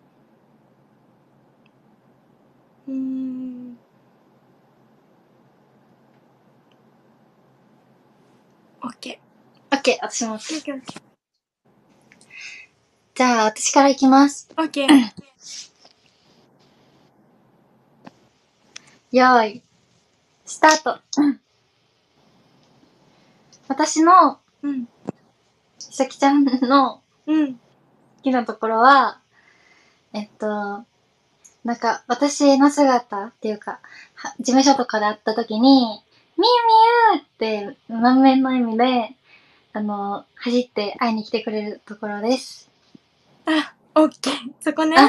うーん。オッケー。オッケー、私も。オッケー。 じゃあ、私からいきます。 オッケー。 よーい。スタート。私の、 うん。 ひさきちゃんの、 うん。好きなところは、えっと、なんか、私の姿っていうか、事務所とかで会った時に、みゆみゆって、満面の意味で、あの、走って会いに来てくれるところです。 あ、オッケー。そこね。 はい。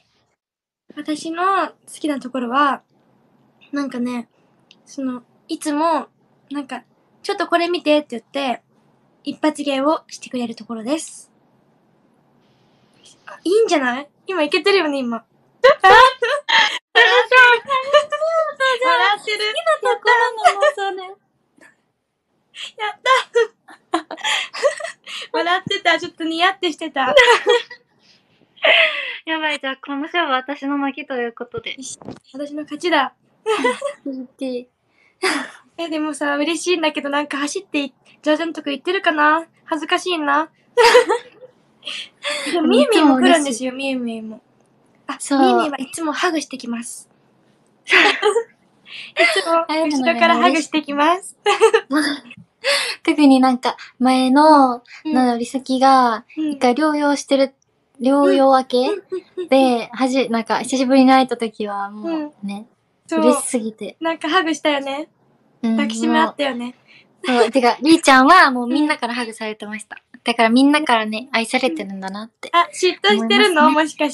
私の好きなところは、なんかね、その、いつも、なんか、ちょっとこれ見てって言って、一発芸をしてくれるところです。いいんじゃない？今いけてるよね、今。笑ってる。 好きなところなの、それ。 やった笑ってた。ちょっとニヤってしてた。 やばい、じゃあこの勝負は私の負けということで。 私の勝ちだ。え、でもさ、嬉しいんだけど、なんか走って、ジャジャンとか言ってるかな？恥ずかしいな。でも、みゆみゆも来るんですよ、みゆみゆも。あ、みゆみゆはいつもハグしてきます。いつも、後ろからハグしてきます。 特になんか、前の、なのりさきが、一回療養してる療養明けで、はじ、なんか、久しぶりに会えた時は、もうね、 そう嬉しすぎて。 なんかハグしたよね。 うん抱きしめ合ったよね。 そう、てか、りーちゃんはもうみんなからハグされてました。だからみんなからね、愛されてるんだなって。 あ、嫉妬してるの、 思いまもしかして。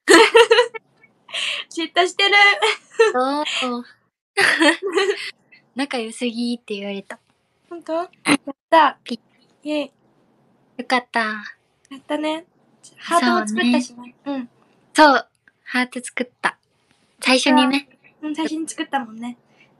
嫉妬してる。 そう。仲良すぎって言われた。 ほんと？やった。イェイ。 よかった。 やったね。ハートも作ったしね。うん。 そう。ハート作った。最初にね。 うん、最初に作ったもんね。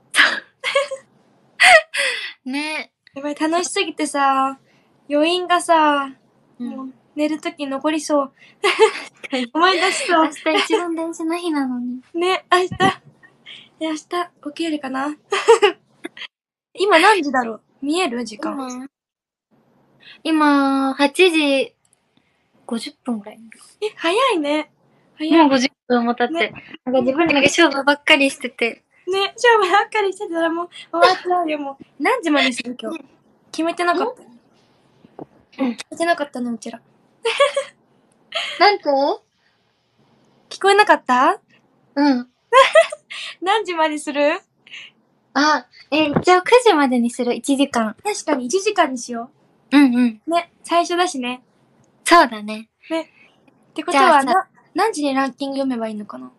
ね。 やばい、楽しすぎてさ、余韻がさ、 うん、 もう寝るときに残りそう。思い出しそう。 明日一番大事な日なのに。 ね、明日。え、明日起きれるかな今何時だろう？見える時間。 今、はちじごじゅっぷんぐらい。 え、早いね。早い。 もうごじゅっぷんも経って。ね、なんか自分でなんか勝負ばっかりしてて。 ね、勝負ばっかりしてたらもう終わっちゃうよ、もう。何時までする今日。決めてなかった。うん。決めてなかったね、うちら。 なんて？ 聞こえなかった？ うん。 何時までする？ あ、え、一応くじまでにする、いちじかん。 確かにいちじかんにしよう。うんうん。 ね、最初だしね。 そうだね。 ね。ってことは、な、何時にランキング読めばいいのかな？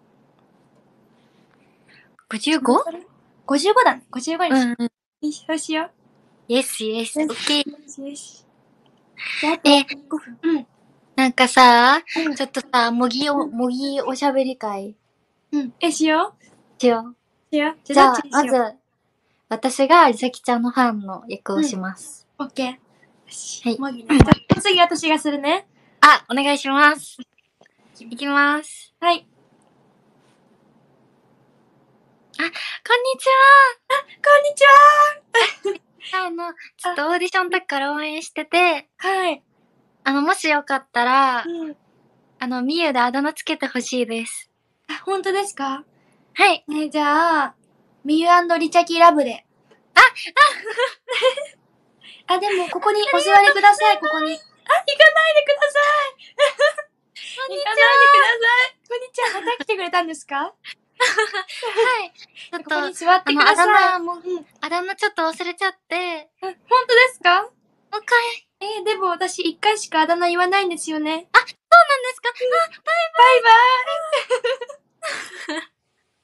ごじゅうご？ ごじゅうご だね。ごじゅうごにしよう。 うんうん。 そうしよう。 イエスイエス。オッケー。 よしよし。 え、 ごふん。うん。 なんかさ、うん、ちょっとさ、もぎお、もぎおしゃべり会。 うん。え、しようしよう。しよう。 じゃあ、まず、私がりさきちゃんのファンの役をします。 オッケー。よし。はい。 もぎね。じゃ次私がするね。 あ、お願いします。いきます。 はい。 あ、こんにちは。あ、こんにちは。あの、ちょっとオーディションの時から応援してて、 はい。 あの、もしよかったら、 うん、あの、みゆであだ名つけてほしいです。 あ、本当ですか？ はい。 ね、じゃあ、みゆリチャキラブで。 あ、 あ、あ、でも、ここにお座りください、ここに。あ、行かないでください。 こんにちは。 行かないでください。こんにちは。また来てくれたんですか？はい。ちょっと、ここに座ってください。 あの、あだ名も、うん、あだ名ちょっと忘れちゃって。 本当ですか？ もう一回。 えー、でも私一回しかあだ名言わないんですよね。 あ、そうなんですか？あ、 バイバイ。バイバイ。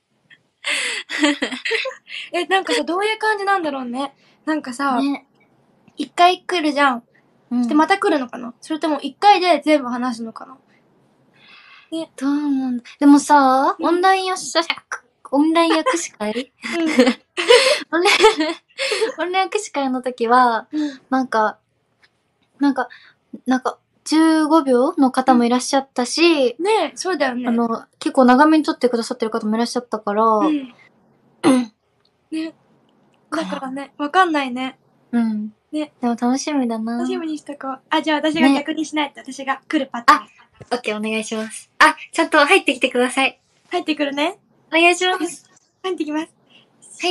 え、なんかさ、どういう感じなんだろうね。なんかさ、ね、一回来るじゃん。うん、してまた来るのかな？それとも一回で全部話すのかな？ ね。どうなんだ。でもさ、うん、オンラインやし、オンライン訳士会、うん、オンライン、オンライン訳士会の時は、うん、なんか、なんか、なんか、じゅうごびょうの方もいらっしゃったし、 うん、ねえ、そうだよね。 あの、結構長めに撮ってくださってる方もいらっしゃったから、うん。 ね。だからね、わかんないね。 うん。ね。でも楽しみだな。 楽しみにしとこう。あ、じゃあ私が逆にしないと、ね、私が来るパターン。あ、 オッケーお願いします。あ、ちゃんと入ってきてください。 入ってくるね。 お願いします。 入ってきます。 はい。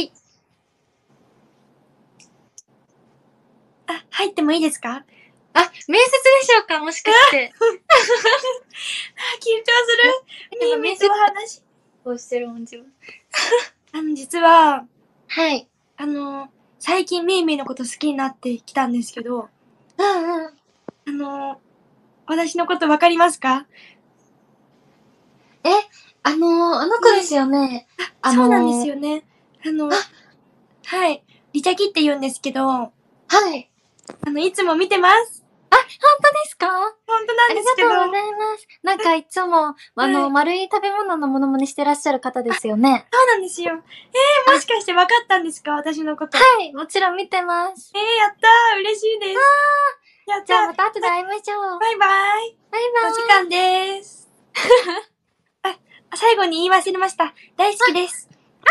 あ、入ってもいいですか？ あ、面接でしょうかもしかして。あ、緊張する。面接の話。 こうしてるもん自分。 あの、実は、 はい。 あの、最近ミーミーのこと好きになってきたんですけど、 うんうん。 あの、私のことわかりますか？ え、あのー、あの子ですよね。 あ、そうなんですよね。あの、はい。リチャキって言うんですけど、はい。あの、いつも見てます。 あ、本当ですか？ 本当なんですけど。 ありがとうございます。なんかいつも、あの、はい、丸い食べ物のものまねしてらっしゃる方ですよね。 そうなんですよ。えー、もしかして分かったんですか？私のこと。 はい、もちろん見てます。 えー、やったー。嬉しいです。 あー、やったー。じゃあまた後で会いましょう。 バイバイ。 バイバイ。 お時間でーす。あ、最後に言い忘れました。大好きです。あ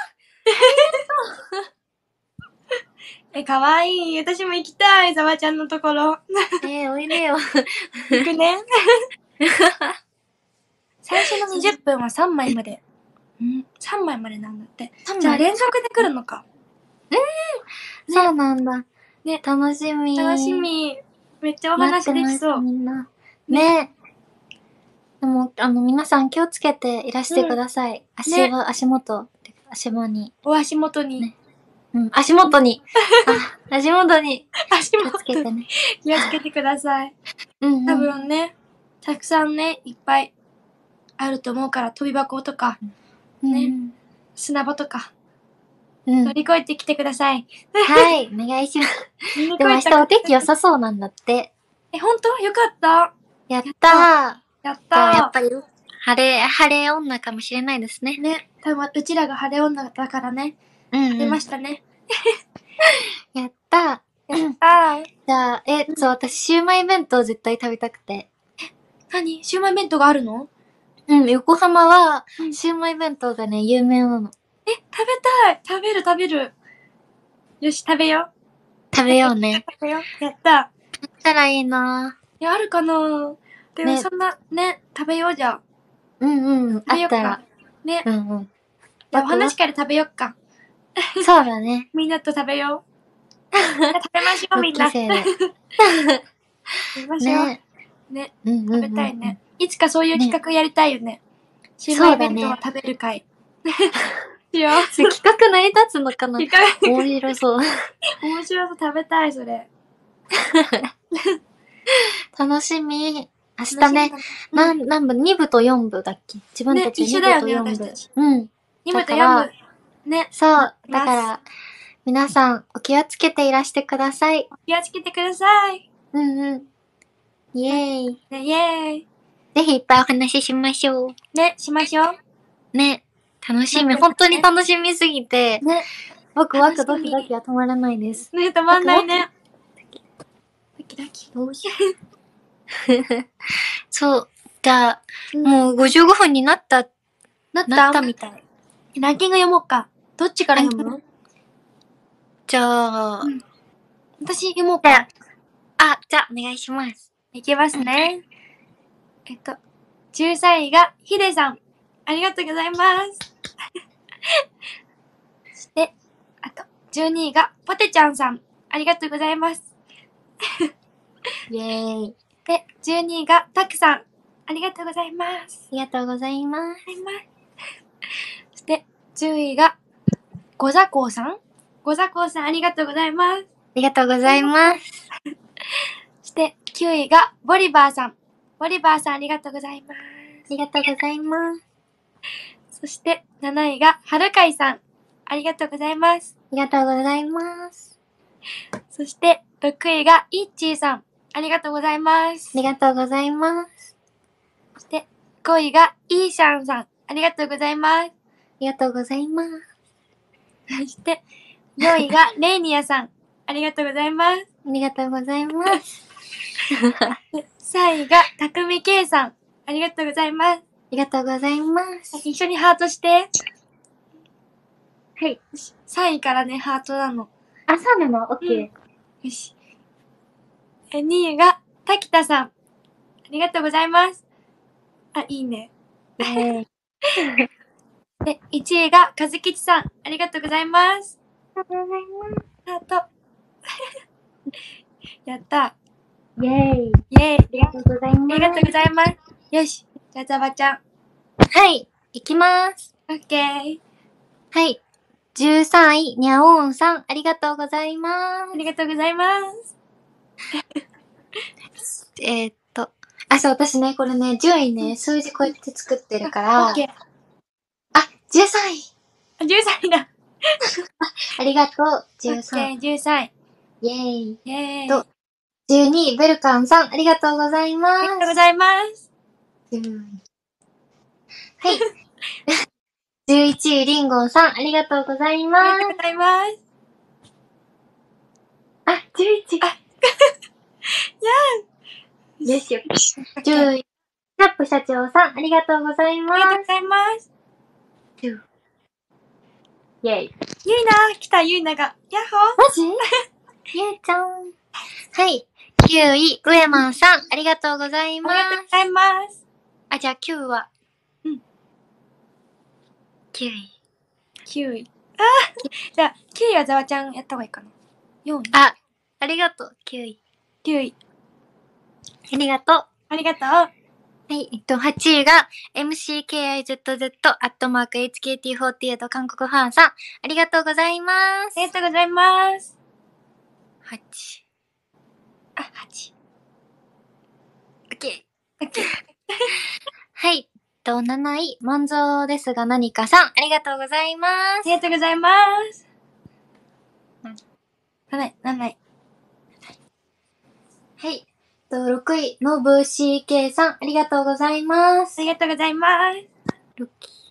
ーえ、かわいい。私も行きたい、ざわちゃんのところ。 えー、おいでよ。 行くね。最初のにじゅっぷんはさんまいまで。ん ?さん 枚までなんだって。じゃあ連続で来るのか。 うん、ね、そうなんだ。ね、楽しみ。 楽しみ。めっちゃお話できそう。 みんな。ね。 でも、あの、皆さん気をつけていらしてください。足ねは、足元、足場に。 お足元に。 ねうん、足元に。あ、足元に足元気をつけてね。 気をつけてください。 うん多うん。 分ね、たくさんね、いっぱいあると思うから、飛び箱とか、ねうん砂場とか、 うん。うん。 乗り越えてきてください。 はい、お願いします。 乗り越でも明えた日お天気良さそうなんだって。 え、ほんとよかった。 やったー。 やっじゃあ、やたっぱり、晴れ、晴れ女かもしれないですね。 ね、多分うちらが晴れ女だからね、 うん、 出うん。 ましたね。 やったー。 やったー。 じゃあ、え、そう、私、シウマイ弁当絶対食べたくて。 何シウマイ弁当があるのうん、横浜はう、んシウマイ弁当がね、有名なの。 え、食べたい食べる食べる。よし、食べよう。 食べようね。 食べよう。やった。 したらいいないや、あるかなでもねそんな、ね、食べようじゃん。 うんうん、 食べよっかあったら。。 ね。 うんうん。 じゃあお話から食べよっか。 そうだね。 みんなと食べよう。食べましょう、みんな。 同期生で。 食べましょう。 ね。 ね。 うんうんうん。 食べたいね。いつかそういう企画やりたいよね。シウマイ弁当を食べる会。しよう。 それ企画成り立つのかな企画面白そう。 面白そう、食べたい、それ。 楽しみ。明日ね、なうんん、何部 ?に 部とよん部だっけ自分たちね一緒に部とだよねよん部。 私たちうん。 に部とだからよん部。ね。 そう。 ますだから、皆さん、お気をつけていらしてください。 気をつけてください。 うんうん。イエーイ。 ね、イェーイ。 ぜひいっぱいお話ししましょう。 ね、しましょう。 ね。楽しみ。 なんかね本当に楽しみすぎて、 ね。 僕ワクド楽しみキドキは止まらないです。 ね、止まんないね。ドキドキ。 どうしよう。そう。じゃあ、 うんもうごじゅうごふんになった、 なったなったみたい。 ランキング読もうか。どっちから読むのじゃあ、 うん私読もうじゃか。 あ、あ、じゃあお願いします。 いきますね。えっと、じゅうさんいがヒデさん。ありがとうございます。そして、あと、じゅうにいがポテちゃんさん。ありがとうございます。 イェーイ。 で、じゅうにいがタクさん。ありがとうございます。 ありがとうございます。 ございます。そして、じゅういがゴザコウさん。ゴザコウさん、ありがとうございます。 ありがとうございます。 そして、きゅういがボリバーさん。ボリバーさん、ありがとうございます。 ありがとうございます。 そして、なないがはるかいさん。ありがとうございます。 ありがとうございます。 そして、ろくいがいっちーさん。ありがとうございますあ。りがとうございます。 そして、ごいがイーシャンさん。ありがとうございます。 ありがとうございます。 そして、よんいがレイニアさん。ありがとうございます。 ありがとうございます。 でさんいがたくみけいさん。ありがとうございます。 ありがとうございます。 一緒にハートして。 はい。 さんいからね、ハートなの。 あ、そうなのオッケー。 よし。えにいが滝田さん。ありがとうございます。あ、いいね。 イェーイ。 で、いちいがかずきちさん。ありがとうございます。 ありがとうございます。 ハート。やった。 イェーイ。 イェーイ。 ありがとうございます。 ありがとうございます。よし。じゃあ、ザバちゃん。 はい。いきます。 オッケー。 はい。じゅうさんい、にゃおんさん、ありがとうございますあ。りがとうございます。 えーっと。あ、そう、私ね、これね、順位ね、数字こうやって作ってるから。 オッケー。 あ、じゅうさんい。 あ、じゅうさんいだ。 ありがとう、じゅうさん。 オッケー、じゅうさんい。 イェーイ。 イェーイ。 とじゅうにい、ベルカンさん、ありがとうございます。 ありがとうございます。 じゅうはい。じゅういちい、リンゴンさん、ありがとうございあます。 りがとうございます。 あ、じゅういち。 あ、 よしよし。じゅういち、キャップ社長さん、ありがとうございまありがとうごす。 ざいます。 イェイ。 ゆいな、来たゆいなが。やっほー。 マジゆうちゃん。はい。きゅうい、ウエマンさん、ありがとうございます。 ありがとうございます。 あ、じゃあきゅうは。 うん。 きゅうい。 きゅうい。あーじゃあ、きゅういはざわちゃんやった方がいいかな。よんい。 あ、ありがとう、きゅうい。 きゅうい。 ありがとう。 ありがとう。 はい、えっと、はちいが エムシーケーアイゼットゼット アットマーク エイチケーティーフォーティーエイト 韓国ファンさん、ありがとうございます。 ありがとうございます。 はち。 あ、はち。 オッケオッケー。 ー。はい。と、なない、満蔵ですが何かさん、ありがとうございます。 ありがとうございます。なない、なない。 はい。と、ろくい、のぶシーケー さん、ありがとうございます。 ありがとうございます。 ロッキ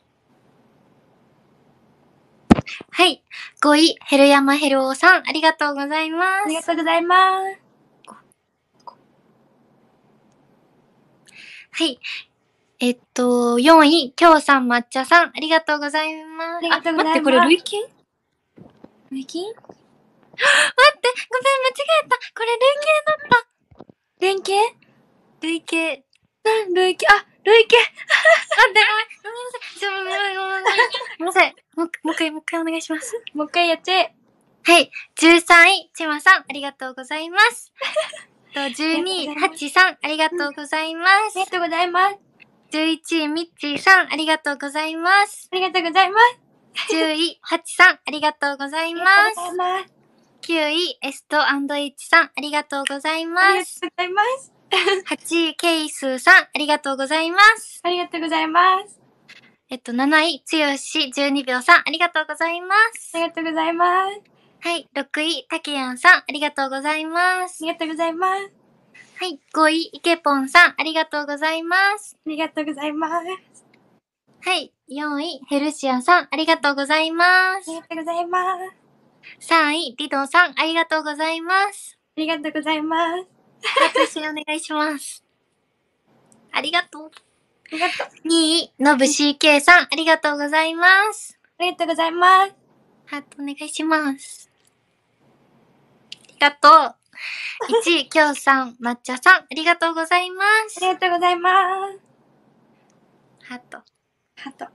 ー。はい。ごい、ヘルヤマヘルオさん、ありがとうございます。 ありがとうございます。 はい。えっと、よんい、きょうさん抹茶さん、ありがとうございます。 ありがとうございます。 あ、待って、これ累計累計？ 待って、ごめん、間違えた。これ累計だった。 連携？ 累計。 なん、累計、あ、累計。 待って、ごめんなさい。ちょ、ごめんなさい、ごめんなさい。ごめんなさい。もう、もう一回、もう一回お願いします。 もう一回やっちゃえ。 はい。じゅうさんい、ちまさん、ありがとうございます。と、じゅうにい、はちさん、ありがとうございます。 ありがとうございます。 じゅういちい、みっちーさん、ありがとうございます。 ありがとうございます。 じゅうい、はちさん、ありがとうございます。 ありがとうございます。 きゅうい、エストエイチさん、ありがとうございます。 ありがとうございます。 はちい、ケイスーさん、ありがとうございます。 ありがとうございます。 えっと、なない、つよしじゅうにびょうさん、ありがとうございます。 ありがとうございます。 はい、ろくい、たけやんさん、ありがとうございます。 ありがとうございます。 はい、ごい、いけぽんさん、ありがとうございます。 ありがとうございます。 はい、よんい、ヘルシアさん、ありがとうございます。 ありがとうございます。 さんい、リドさん、ありがとうございます。 ありがとうございます。 あと一緒にお願いします。ありがとう。 ありがとう。 にい、のぶ シーケー さん、ありがとうございます。 ありがとうございます。 ハートお願いします。ありがとう。いちい、きょうさん、抹茶さん、ありがとうございます。 ありがとうございます。 ハート。 ハート。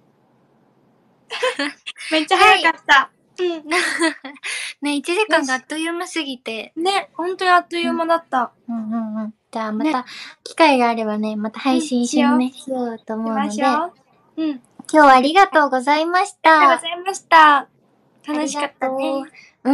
めっちゃ早かった。うん。 ね、いちじかんがあっという間すぎて。 ね、ほんとにあっという間だった。 うんうんうん。じゃあまた、機会があればね、また配信一緒にね、しようと思うので。今うん。 日はありがとうございました。 ありがとうございました。楽しかったね。 うん、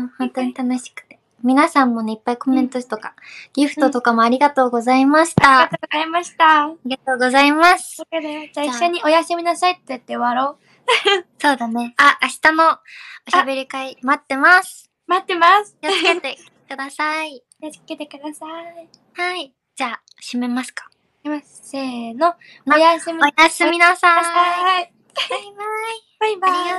本当に楽しくて。皆さんもね、いっぱいコメントとか、ギフトとかもありがとうございました。 ありがとうございました。 ありがとうございます。 じゃあ一緒におやすみなさいって言って終わろう。 そうだね。あ、明日のおしゃべり会待ってます。 待ってます。 気をつけてください。 気をつけてください。 はい。じゃあ、閉めますか。 せーの。おやすみおやすみなさい。 バイバイ。 バイバイ。 バイバイ。